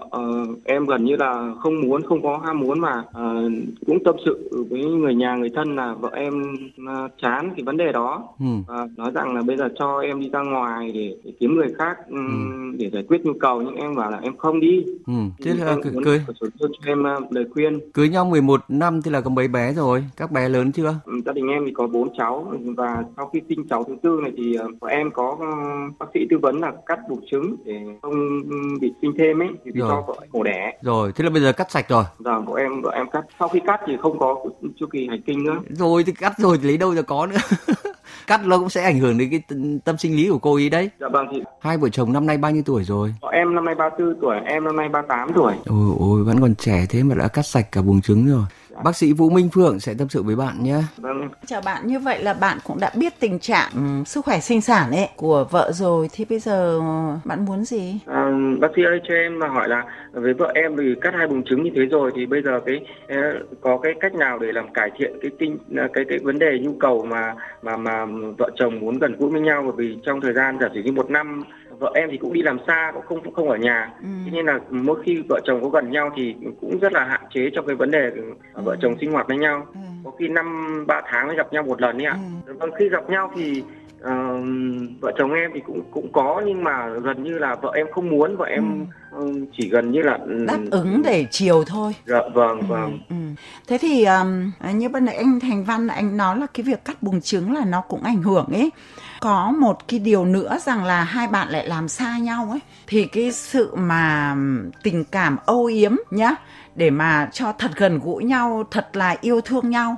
em gần như là không có ham muốn mà cũng tâm sự với người nhà người thân là vợ em chán cái vấn đề đó. Nói rằng là bây giờ cho em đi ra ngoài để kiếm người khác để giải quyết nhu cầu, nhưng em bảo là em không đi. Thế là cưới cho em lời khuyên. Cưới nhau 11 năm thì là có mấy bé rồi? Các bé lớn chưa? Gia đình em thì có 4 cháu, và sau khi sinh cháu thứ tư này thì vợ em có bác sĩ tư vấn là cắt buồng trứng để không bị sinh thêm ấy, thì cho vợ mổ đẻ. Rồi, thế là bây giờ cắt sạch rồi. Vâng, vợ em cắt. Sau khi cắt thì không có chu kỳ hành kinh nữa. Rồi thì cắt rồi thì lấy đâu ra có nữa. Cắt nó cũng sẽ ảnh hưởng đến cái tâm sinh lý của cô ý đấy. Dạ vâng. Thì hai vợ chồng năm nay bao nhiêu tuổi rồi? Em năm nay 34 tuổi, em năm nay 38 tuổi. Ôi vẫn còn trẻ thế mà đã cắt sạch cả buồng trứng rồi. Bác sĩ Vũ Minh Phượng sẽ tâm sự với bạn nhé. Vâng. Chào bạn, như vậy là bạn cũng đã biết tình trạng sức khỏe sinh sản ấy của vợ rồi, thì bây giờ bạn muốn gì? Bác sĩ ơi, cho em hỏi là với vợ em thì cắt 2 buồng trứng như thế rồi thì bây giờ có cái cách nào để làm cải thiện cái vấn đề nhu cầu mà vợ chồng muốn gần gũi với nhau, bởi vì trong thời gian giả sử như 1 năm vợ em thì cũng đi làm xa, cũng không ở nhà. Thế nên là mỗi khi vợ chồng có gần nhau thì cũng rất là hạn chế trong cái vấn đề vợ chồng sinh hoạt với nhau. Có khi 5-3 tháng mới gặp nhau một lần ấy ạ. Vâng, khi gặp nhau thì vợ chồng em thì cũng có, nhưng mà gần như là vợ em không muốn, vợ em chỉ gần như là đáp ứng để chiều thôi. Dạ, vâng. Thế thì như ban nãy anh Thành Văn anh nói là cái việc cắt buồng trứng là nó cũng ảnh hưởng ấy. Có một cái điều nữa rằng là hai bạn lại làm xa nhau ấy, thì cái sự mà tình cảm âu yếm nhá, để mà cho thật gần gũi nhau, thật là yêu thương nhau,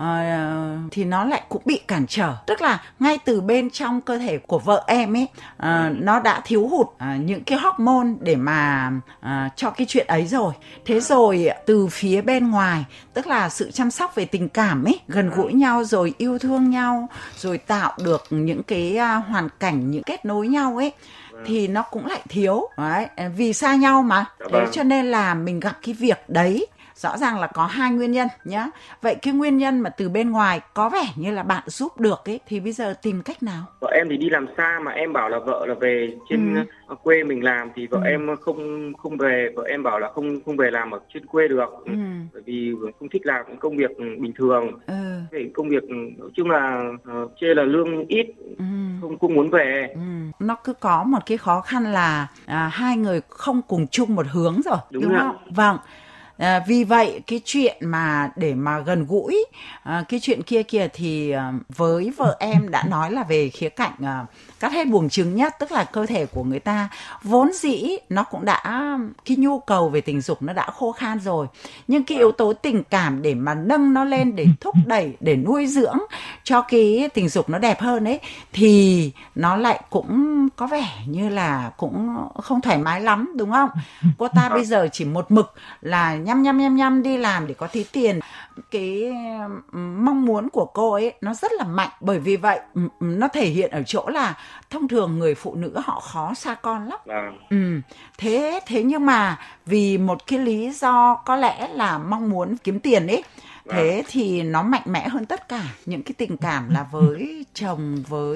thì nó lại cũng bị cản trở. Tức là ngay từ bên trong cơ thể của vợ em ấy, nó đã thiếu hụt những cái hormone để mà cho cái chuyện ấy rồi. Thế rồi từ phía bên ngoài, tức là sự chăm sóc về tình cảm ấy, gần gũi nhau rồi yêu thương nhau, rồi tạo được những cái hoàn cảnh, những kết nối nhau ấy, thì nó cũng lại thiếu. Đấy, vì xa nhau mà. Thế cho nên là mình gặp cái việc đấy, rõ ràng là có hai nguyên nhân nhá. Vậy cái nguyên nhân mà từ bên ngoài có vẻ như là bạn giúp được ấy, thì bây giờ tìm cách nào? Vợ em thì đi làm xa, mà em bảo là vợ là về trên quê mình làm, thì vợ em không về. Vợ em bảo là không về làm ở trên quê được, bởi vì không thích làm công việc bình thường. Cái công việc nói chung là chê là lương ít, không muốn về. Nó cứ có một cái khó khăn là hai người không cùng chung một hướng rồi, đúng không? Vâng. Vì vậy cái chuyện mà để mà gần gũi cái chuyện kia kìa, thì với vợ em đã nói là về khía cạnh cắt hết buồng trứng nhất, tức là cơ thể của người ta vốn dĩ nó cũng đã, cái nhu cầu về tình dục nó đã khô khan rồi, nhưng cái yếu tố tình cảm để mà nâng nó lên, để thúc đẩy, để nuôi dưỡng cho cái tình dục nó đẹp hơn ấy, thì nó lại cũng có vẻ như là cũng không thoải mái lắm, đúng không? Cô ta bây giờ chỉ một mực là nhăm đi làm để có tí tiền. Cái mong muốn của cô ấy nó rất là mạnh, bởi vì vậy nó thể hiện ở chỗ là thông thường người phụ nữ họ khó xa con lắm. Thế nhưng mà vì một cái lý do có lẽ là mong muốn kiếm tiền ấy, thế thì nó mạnh mẽ hơn tất cả những cái tình cảm là với chồng,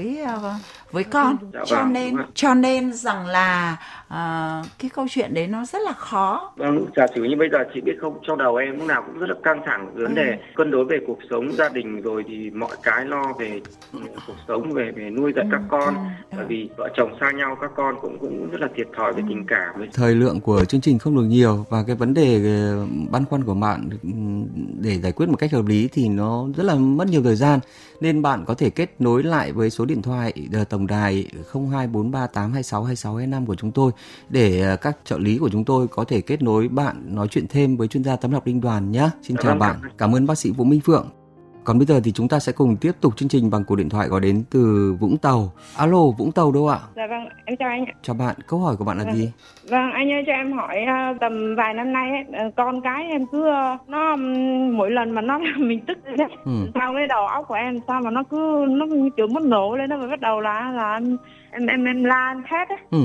với con. Cho nên rằng là cái câu chuyện đấy nó rất là khó. Giả sử như bây giờ chị biết không, trong đầu em lúc nào cũng rất là căng thẳng, vấn đề cân đối về cuộc sống gia đình, rồi thì mọi cái lo về cuộc sống, về nuôi dạy các con. Bởi vì vợ chồng xa nhau, các con cũng rất là thiệt thòi về tình cảm. Thời lượng của chương trình không được nhiều, và cái vấn đề băn khoăn của bạn để giải quyết một cách hợp lý thì nó rất là mất nhiều thời gian, nên bạn có thể kết nối lại với số điện thoại tổng đài 024382622625 của chúng tôi, để các trợ lý của chúng tôi có thể kết nối bạn nói chuyện thêm với chuyên gia tấm lọc Đinh Đoàn nhé. Xin chào bạn. Cảm ơn bác sĩ Vũ Minh Phượng. Còn bây giờ thì chúng ta sẽ cùng tiếp tục chương trình bằng cuộc điện thoại gọi đến từ Vũng Tàu. Alo, Vũng Tàu đâu ạ? Dạ vâng, em chào anh ạ. Chào bạn, câu hỏi của bạn là gì? Vâng, anh ơi cho em hỏi, tầm vài năm nay ấy, con cái em cứ nó mỗi lần mà nó làm mình tức đấy. Sau cái đầu óc của em sao mà nó kiểu mất nổ lên, nó mới bắt đầu là em la em thét ấy.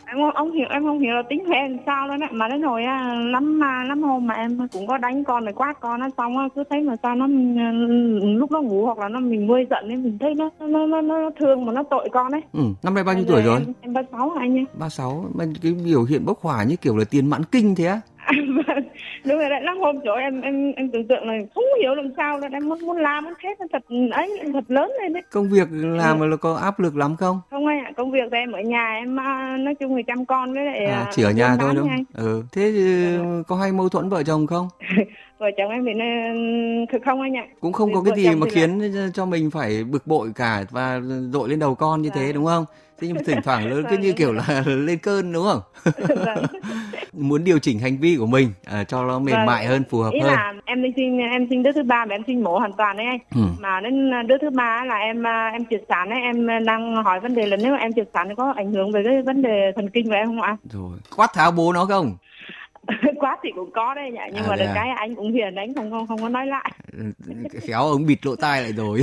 Em không hiểu là tính của em sao đó, mà đến hồi lắm hôm mà em cũng có đánh con rồi quát con nó, xong cứ thấy mà sao nó lúc nó ngủ hoặc là mình nguôi giận ấy, mình thấy nó thương mà nó tội con ấy. Năm nay bao nhiêu tuổi rồi? Em 36 anh ơi. 36, mà cái biểu hiện bốc hỏa như kiểu là tiền mãn kinh thế á? Đúng rồi đấy, lắm hôm chỗ em tưởng tượng là không hiểu làm sao là em muốn làm muốn thét thật lớn lên đấy. Công việc làm mà có áp lực lắm không? Không anh ạ, công việc thì em ở nhà, em nói chung là chăm con với lại chỉ ở nhà thôi đúng không? Thế có hay mâu thuẫn vợ chồng không? Vợ chồng em thì không anh ạ. Cũng không có cái gì mà khiến cho mình phải bực bội cả và dội lên đầu con như thế đúng không? Thế nhưng thỉnh thoảng lớn cứ như kiểu là lên cơn đúng không? Muốn điều chỉnh hành vi của mình cho nó mềm mại hơn, phù hợp hơn. Ý là em sinh đứa thứ ba mà em sinh mổ hoàn toàn đấy anh. Mà đến đứa thứ ba là em triệt sản ấy, em đang hỏi vấn đề là nếu em triệt sản thì có ảnh hưởng về cái vấn đề thần kinh của em không ạ? Rồi, quát tháo bố nó không? Quát thì cũng có đấy nhỉ, nhưng mà được cái anh cũng hiền, anh không có nói lại. Khéo ông bịt lỗ tai lại rồi.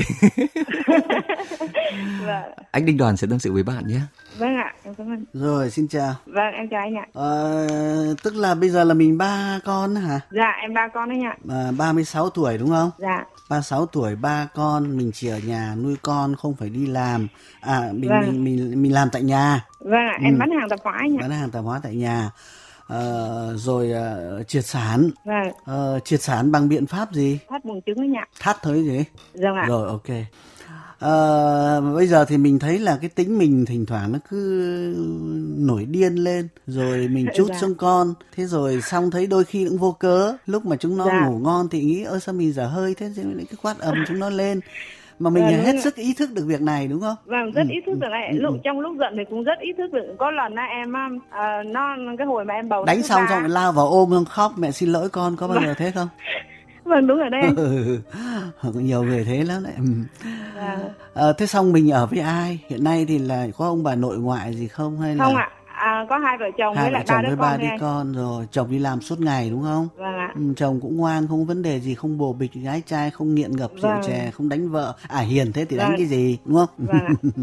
Vâng. Anh Đinh Đoàn sẽ tâm sự với bạn nhé. Vâng ạ, em cảm ơn. Rồi, xin chào. Vâng, em chào anh ạ. Tức là bây giờ là mình 3 con hả? Dạ, em 3 con anh ạ. 36 tuổi đúng không? Dạ. 36 tuổi, 3 con, mình chỉ ở nhà nuôi con, không phải đi làm. Mình làm tại nhà. Vâng ạ, em bán hàng tạp hóa anh ạ. Bán hàng tạp hóa tại nhà. Rồi triệt sản. Vâng. Triệt sản bằng biện pháp gì? Thắt buồng trứng anh ạ. Thắt thôi gì? Vâng ạ. Rồi, ok. Bây giờ thì mình thấy là cái tính mình thỉnh thoảng nó cứ nổi điên lên, rồi mình trút xuống con, thế rồi xong thấy đôi khi cũng vô cớ, lúc mà chúng nó ngủ ngon thì nghĩ ơ sao mình dở hơi thế, thì cái quát ầm chúng nó lên. Mà mình hết sức ý thức được việc này đúng không? Vâng, rất ý thức được này. Trong lúc giận thì cũng rất ý thức được. Có lần em nó cái hồi mà em bầu đánh xong rồi lao vào ôm không khóc mẹ xin lỗi con, có bao giờ thế không? Vâng, đúng rồi đấy. Nhiều người thế lắm đấy. Thế xong mình ở với ai? Hiện nay thì là có ông bà nội ngoại gì không hay là? Không ạ. Có hai vợ chồng với lại ba đứa con rồi. Chồng đi làm suốt ngày đúng không? Vâng ạ. Chồng cũng ngoan, không có vấn đề gì, không bồ bịch gái trai, không nghiện ngập rượu chè, không đánh vợ. Hiền thế thì đánh cái gì đúng không? Vâng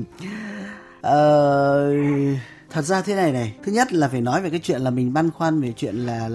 ạ. Thật ra thế này, thứ nhất là phải nói về cái chuyện là mình băn khoăn về chuyện là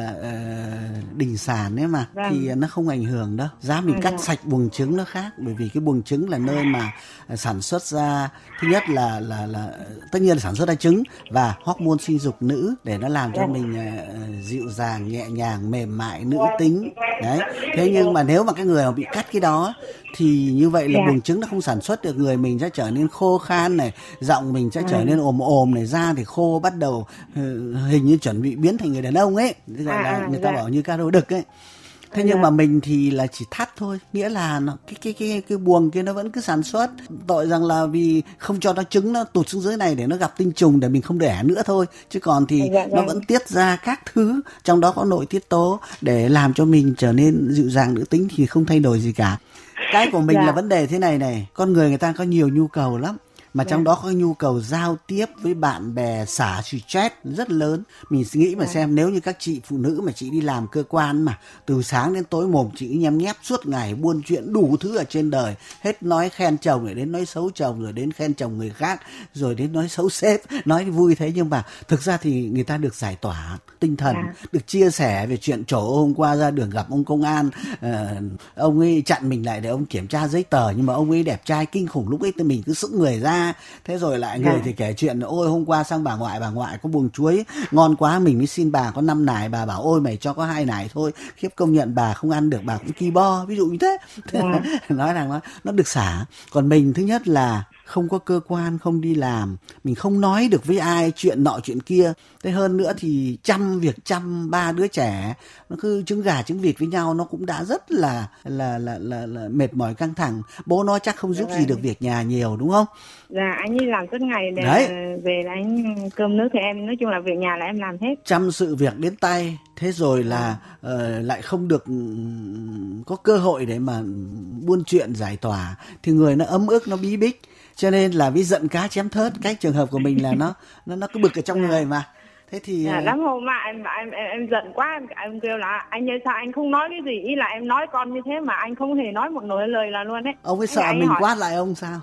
đình sản ấy mà, thì nó không ảnh hưởng đâu. Giá mình cắt sạch buồng trứng nó khác, bởi vì cái buồng trứng là nơi mà sản xuất ra, thứ nhất là tất nhiên là sản xuất ra trứng và hormone sinh dục nữ để nó làm cho mình dịu dàng, nhẹ nhàng, mềm mại, nữ tính. Đấy. Thế nhưng mà nếu mà cái người mà bị cắt cái đó thì như vậy là buồng trứng nó không sản xuất được, người mình sẽ trở nên khô khan này, giọng mình sẽ trở nên ồm này, da thì khô, bắt đầu hình như chuẩn bị biến thành người đàn ông ấy, gọi là người ta bảo như cá rô đực ấy. Thế nhưng mà mình thì là chỉ thắt thôi, nghĩa là nó, cái buồng kia nó vẫn cứ sản xuất. Tội rằng là vì không cho nó trứng nó tụt xuống dưới này để nó gặp tinh trùng để mình không đẻ nữa thôi. Chứ còn thì nó vẫn tiết ra các thứ, trong đó có nội tiết tố để làm cho mình trở nên dịu dàng nữ tính thì không thay đổi gì cả. Cái của mình là vấn đề thế này, con người ta có nhiều nhu cầu lắm. Mà trong đó có nhu cầu giao tiếp với bạn bè, xả stress rất lớn. Mình nghĩ mà xem, nếu như các chị phụ nữ mà chị đi làm cơ quan mà từ sáng đến tối mồm chị nhém nhép suốt ngày, buôn chuyện đủ thứ ở trên đời, hết nói khen chồng rồi đến nói xấu chồng, rồi đến khen chồng người khác, rồi đến nói xấu sếp, nói vui thế, nhưng mà thực ra thì người ta được giải tỏa tinh thần, được chia sẻ về chuyện trổ hôm qua ra đường gặp ông công an, ông ấy chặn mình lại để ông kiểm tra giấy tờ, nhưng mà ông ấy đẹp trai kinh khủng, lúc ấy thì mình cứ sững người ra. Thế rồi lại người thì kể chuyện ôi hôm qua sang bà ngoại có buồng chuối ngon quá, mình mới xin bà có 5 nải, bà bảo ôi mày cho có 2 nải thôi, khiếp công nhận bà không ăn được, bà cũng ki bo, ví dụ như thế. Nói rằng nó được xả. Còn mình thứ nhất là không có cơ quan, không đi làm, mình không nói được với ai chuyện nọ chuyện kia. Thế hơn nữa thì chăm 3 đứa trẻ, nó cứ trứng gà trứng vịt với nhau, nó cũng đã rất là mệt mỏi căng thẳng. Bố nó chắc không giúp gì được việc nhà nhiều đúng không? Dạ, anh đi làm suốt ngày để về là anh cơm nước thì em nói chung là việc nhà là em làm hết. Chăm sự việc đến tay, thế rồi là lại không được có cơ hội để mà buôn chuyện giải tỏa thì người nó ấm ức, nó bí bích. Cho nên là ví giận cá chém thớt, cái trường hợp của mình là nó cứ bực ở trong người mà. Thế thì lắm hôm mà em giận quá, em kêu là anh ơi sao anh không nói cái gì, ý là em nói con như thế mà anh không hề nói một nỗi lời là luôn đấy. Ông ấy sợ mình hỏi, quát lại ông sao?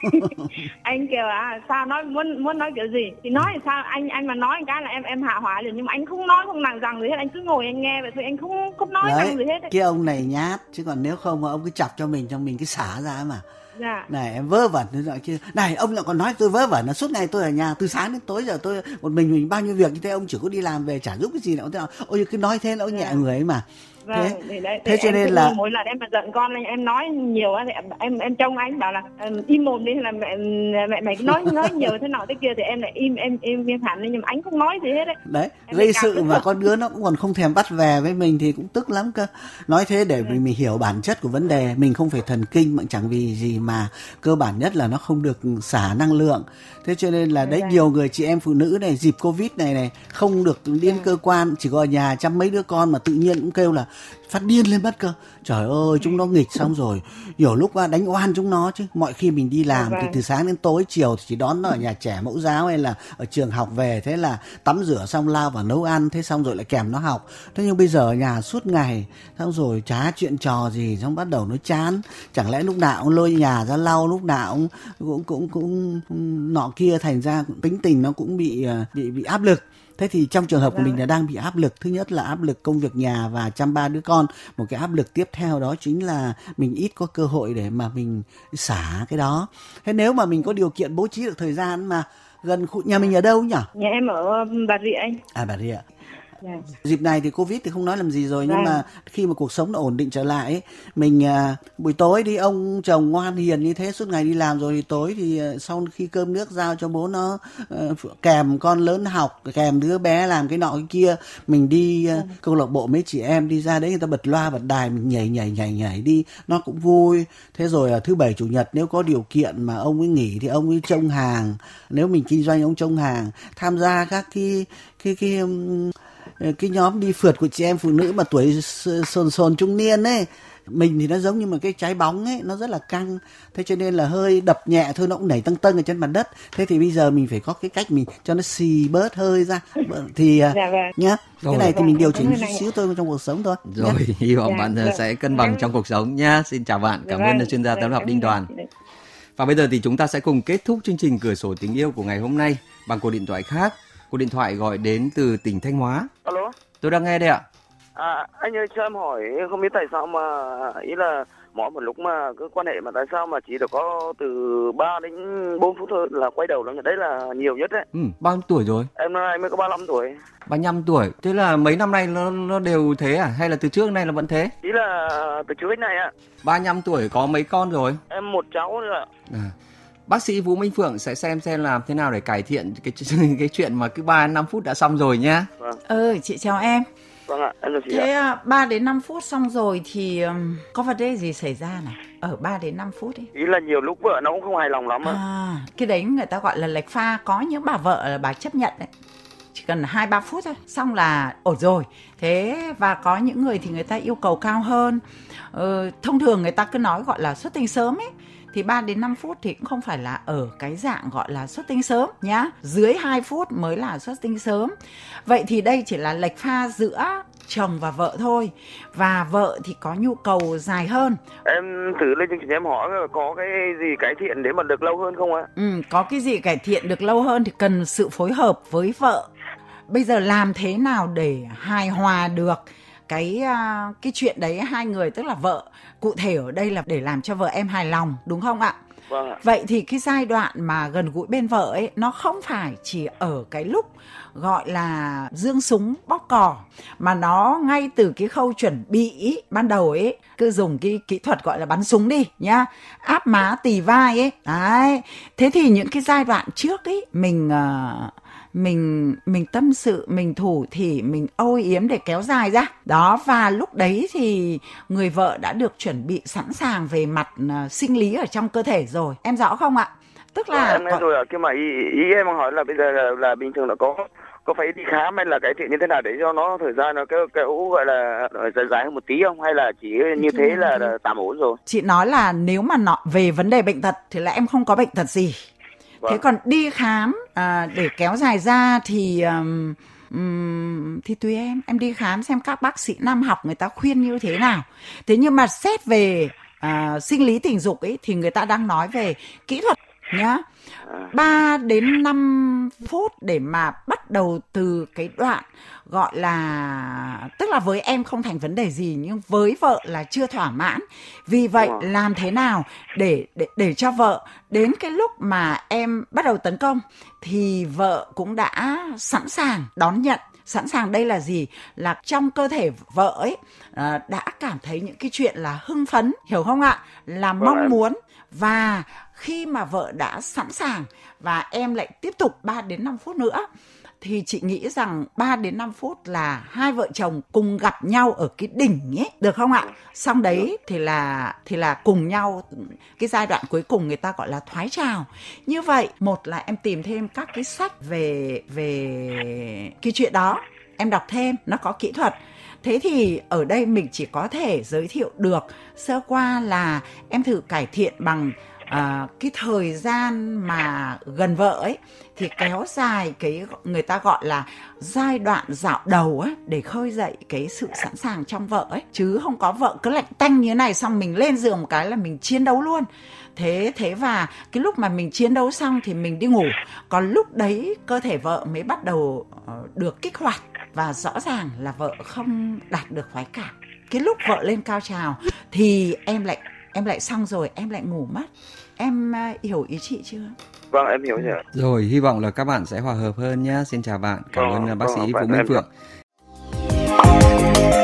Anh kêu sao nói muốn nói kiểu gì thì nói, sao anh mà nói cái là em hạ hỏa liền, nhưng mà anh không nói, không nằng rằng gì hết, anh cứ ngồi anh nghe vậy thôi, anh không nói rằng gì hết đấy. Cái ông này nhát, chứ còn nếu không mà ông cứ chọc cho mình cái xả ra mà. Dạ. Này em vớ vẩn thế kia. Này ông lại còn nói tôi vớ vẩn, là suốt ngày tôi ở nhà từ sáng đến tối, giờ tôi một mình bao nhiêu việc như thế, ông chỉ có đi làm về chả giúp cái gì nào. Ôi cứ nói thế nó nhẹ người ấy mà. Vâng, thế cho nên là mỗi lần em mà giận con em nói nhiều thì em trông anh bảo là im mồm đi, là mẹ cứ nói nhiều thế nọ thế kia thì em lại im hẳn lên, nhưng mà anh không nói gì hết đấy. Đấy, gây sự mà con đứa nó cũng còn không thèm bắt về với mình thì cũng tức lắm cơ. Nói thế để mình hiểu bản chất của vấn đề, mình không phải thần kinh mà chẳng vì gì mà cơ bản nhất là nó không được xả năng lượng. Thế cho nên là đấy, nhiều người chị em phụ nữ này dịp Covid này không được đến cơ quan, chỉ có ở nhà chăm mấy đứa con mà tự nhiên cũng kêu là phát điên lên mất cơ. Trời ơi, chúng nó nghịch xong rồi nhiều lúc đánh oan chúng nó chứ. Mọi khi mình đi làm thì từ sáng đến tối, chiều thì chỉ đón nó ở nhà trẻ mẫu giáo hay là ở trường học về, thế là tắm rửa xong lao vào nấu ăn, thế xong rồi lại kèm nó học. Thế nhưng bây giờ ở nhà suốt ngày, xong rồi chả chuyện trò gì, xong bắt đầu nó chán. Chẳng lẽ lúc nào cũng lôi nhà ra lau, lúc nào cũng nọ kia, thành ra tính tình nó cũng bị áp lực. Thế thì trong trường hợp của mình là đang bị áp lực. Thứ nhất là áp lực công việc nhà và chăm 3 đứa con. Một cái áp lực tiếp theo đó chính là mình ít có cơ hội để mà mình xả cái đó. Thế nếu mà mình có điều kiện bố trí được thời gian mà gần nhà mình ở đâu nhỉ? Nhà em ở Bà Rịa anh. Bà Rịa. Dịp này thì Covid thì không nói làm gì rồi, nhưng mà khi mà cuộc sống nó ổn định trở lại ấy, mình buổi tối đi, ông chồng ngoan hiền như thế suốt ngày đi làm rồi, thì tối thì sau khi cơm nước giao cho bố nó kèm con lớn học, kèm đứa bé làm cái nọ cái kia, mình đi câu lạc bộ mấy chị em đi ra đấy, người ta bật loa bật đài, mình nhảy đi, nó cũng vui. Thế rồi thứ bảy chủ nhật nếu có điều kiện mà ông ấy nghỉ thì ông ấy trông hàng, nếu mình kinh doanh ông trông hàng, tham gia các cái nhóm đi phượt của chị em phụ nữ mà tuổi sồn trung niên ấy. Mình thì nó giống như một cái trái bóng ấy, nó rất là căng, thế cho nên là hơi đập nhẹ thôi nó cũng nảy tâng ở trên mặt đất. Thế thì bây giờ mình phải có cái cách mình cho nó xì bớt hơi ra thì nhá, cái này thì mình điều chỉnh chút xíu thôi trong cuộc sống thôi. Rồi, hy vọng bạn sẽ cân bằng trong cuộc sống nhá. Xin chào bạn, cảm ơn chuyên gia tâm lý học Đinh Đoàn. Và bây giờ thì chúng ta sẽ cùng kết thúc chương trình Cửa sổ tình yêu của ngày hôm nay bằng cuộc điện thoại khác. Cuộc điện thoại gọi đến từ tỉnh Thanh Hóa. Alo. Tôi đang nghe đây ạ. Anh ơi, cho em hỏi không biết tại sao mà ý là mỗi một lúc mà cứ quan hệ mà tại sao mà chỉ được có từ 3 đến 4 phút thôi là quay đầu, đấy là nhiều nhất đấy. Bao nhiêu tuổi rồi? Em nay mới có 35 tuổi. 35 tuổi. Thế là mấy năm nay nó đều thế à? Hay là từ trước nay là vẫn thế? Ý là từ trước này ạ. 35 tuổi có mấy con rồi? Em một cháu nữa ạ. Bác sĩ Vũ Minh Phượng sẽ xem làm thế nào để cải thiện cái chuyện mà cứ 3-5 phút đã xong rồi nhá. Chị chào em. Vâng ạ, em chào chị. Thế 3 đến 5 phút xong rồi thì có vấn đề gì xảy ra này? Ở 3 đến 5 phút ấy. Ý là nhiều lúc vợ nó cũng không hài lòng lắm. Cái đấy người ta gọi là lệch pha. Có những bà vợ là bà chấp nhận đấy, chỉ cần 2-3 phút thôi xong là ổn rồi. Thế và có những người thì người ta yêu cầu cao hơn. Thông thường người ta cứ nói gọi là xuất tinh sớm ấy, thì 3 đến 5 phút thì cũng không phải là ở cái dạng gọi là xuất tinh sớm nhá. Dưới 2 phút mới là xuất tinh sớm. Vậy thì đây chỉ là lệch pha giữa chồng và vợ thôi. Và vợ thì có nhu cầu dài hơn. Em thử lên chương trình em hỏi có cái gì cải thiện để mà được lâu hơn không ạ? Có cái gì cải thiện được lâu hơn thì cần sự phối hợp với vợ. Bây giờ làm thế nào để hài hòa được cái chuyện đấy hai người, tức là vợ, cụ thể ở đây là để làm cho vợ em hài lòng, đúng không ạ? Vâng ạ. Vậy thì cái giai đoạn mà gần gũi bên vợ ấy, nó không phải chỉ ở cái lúc gọi là giương súng bóp cò, mà nó ngay từ cái khâu chuẩn bị ban đầu ấy, cứ dùng cái kỹ thuật gọi là bắn súng đi nhá, áp má tì vai ấy. Đấy. Thế thì những cái giai đoạn trước ấy mình tâm sự, mình thủ thỉ, mình âu yếm để kéo dài ra đó, và lúc đấy thì người vợ đã được chuẩn bị sẵn sàng về mặt sinh lý ở trong cơ thể rồi. Em rõ không ạ? Tức là em nghe rồi ạ. Cái mà ý em hỏi là bây giờ là bình thường là có phải đi khám hay là cải thiện như thế nào để cho nó thời gian nó cái gọi là dài hơn một tí không, hay là chỉ như thế là tạm ổn rồi? Chị nói là nếu mà nó về vấn đề bệnh tật thì là em không có bệnh tật gì. Thế còn đi khám để kéo dài ra thì tùy em đi khám xem các bác sĩ nam học người ta khuyên như thế nào. Thế nhưng mà xét về sinh lý tình dục ấy thì người ta đang nói về kỹ thuật nhá. 3 đến 5 phút để mà bắt đầu từ cái đoạn gọi là, tức là với em không thành vấn đề gì nhưng với vợ là chưa thỏa mãn. Vì vậy làm thế nào để cho vợ đến cái lúc mà em bắt đầu tấn công thì vợ cũng đã sẵn sàng đón nhận. Sẵn sàng đây là gì? Là trong cơ thể vợ ấy đã cảm thấy những cái chuyện là hưng phấn, hiểu không ạ? Là mong muốn. Và khi mà vợ đã sẵn sàng và em lại tiếp tục 3 đến 5 phút nữa thì chị nghĩ rằng 3 đến 5 phút là hai vợ chồng cùng gặp nhau ở cái đỉnh ấy, được không ạ? Xong đấy thì là cùng nhau, cái giai đoạn cuối cùng người ta gọi là thoái trào. Như vậy, một là em tìm thêm các cái sách về cái chuyện đó, em đọc thêm, nó có kỹ thuật. Thế thì ở đây mình chỉ có thể giới thiệu được sơ qua là em thử cải thiện bằng cái thời gian mà gần vợ ấy thì kéo dài cái người ta gọi là giai đoạn dạo đầu ấy, để khơi dậy cái sự sẵn sàng trong vợ ấy, chứ không có vợ cứ lạnh tanh như này xong mình lên giường một cái là mình chiến đấu luôn. Thế và cái lúc mà mình chiến đấu xong thì mình đi ngủ, còn lúc đấy cơ thể vợ mới bắt đầu được kích hoạt và rõ ràng là vợ không đạt được khoái cảm. Cái lúc vợ lên cao trào thì em lại xong rồi, em lại ngủ mất. Em hiểu ý chị chưa? Vâng, em hiểu rồi. Rồi, hy vọng là các bạn sẽ hòa hợp hơn nhé. Xin chào bạn. Cảm ơn bác sĩ Vũ Minh Phượng. Thank you.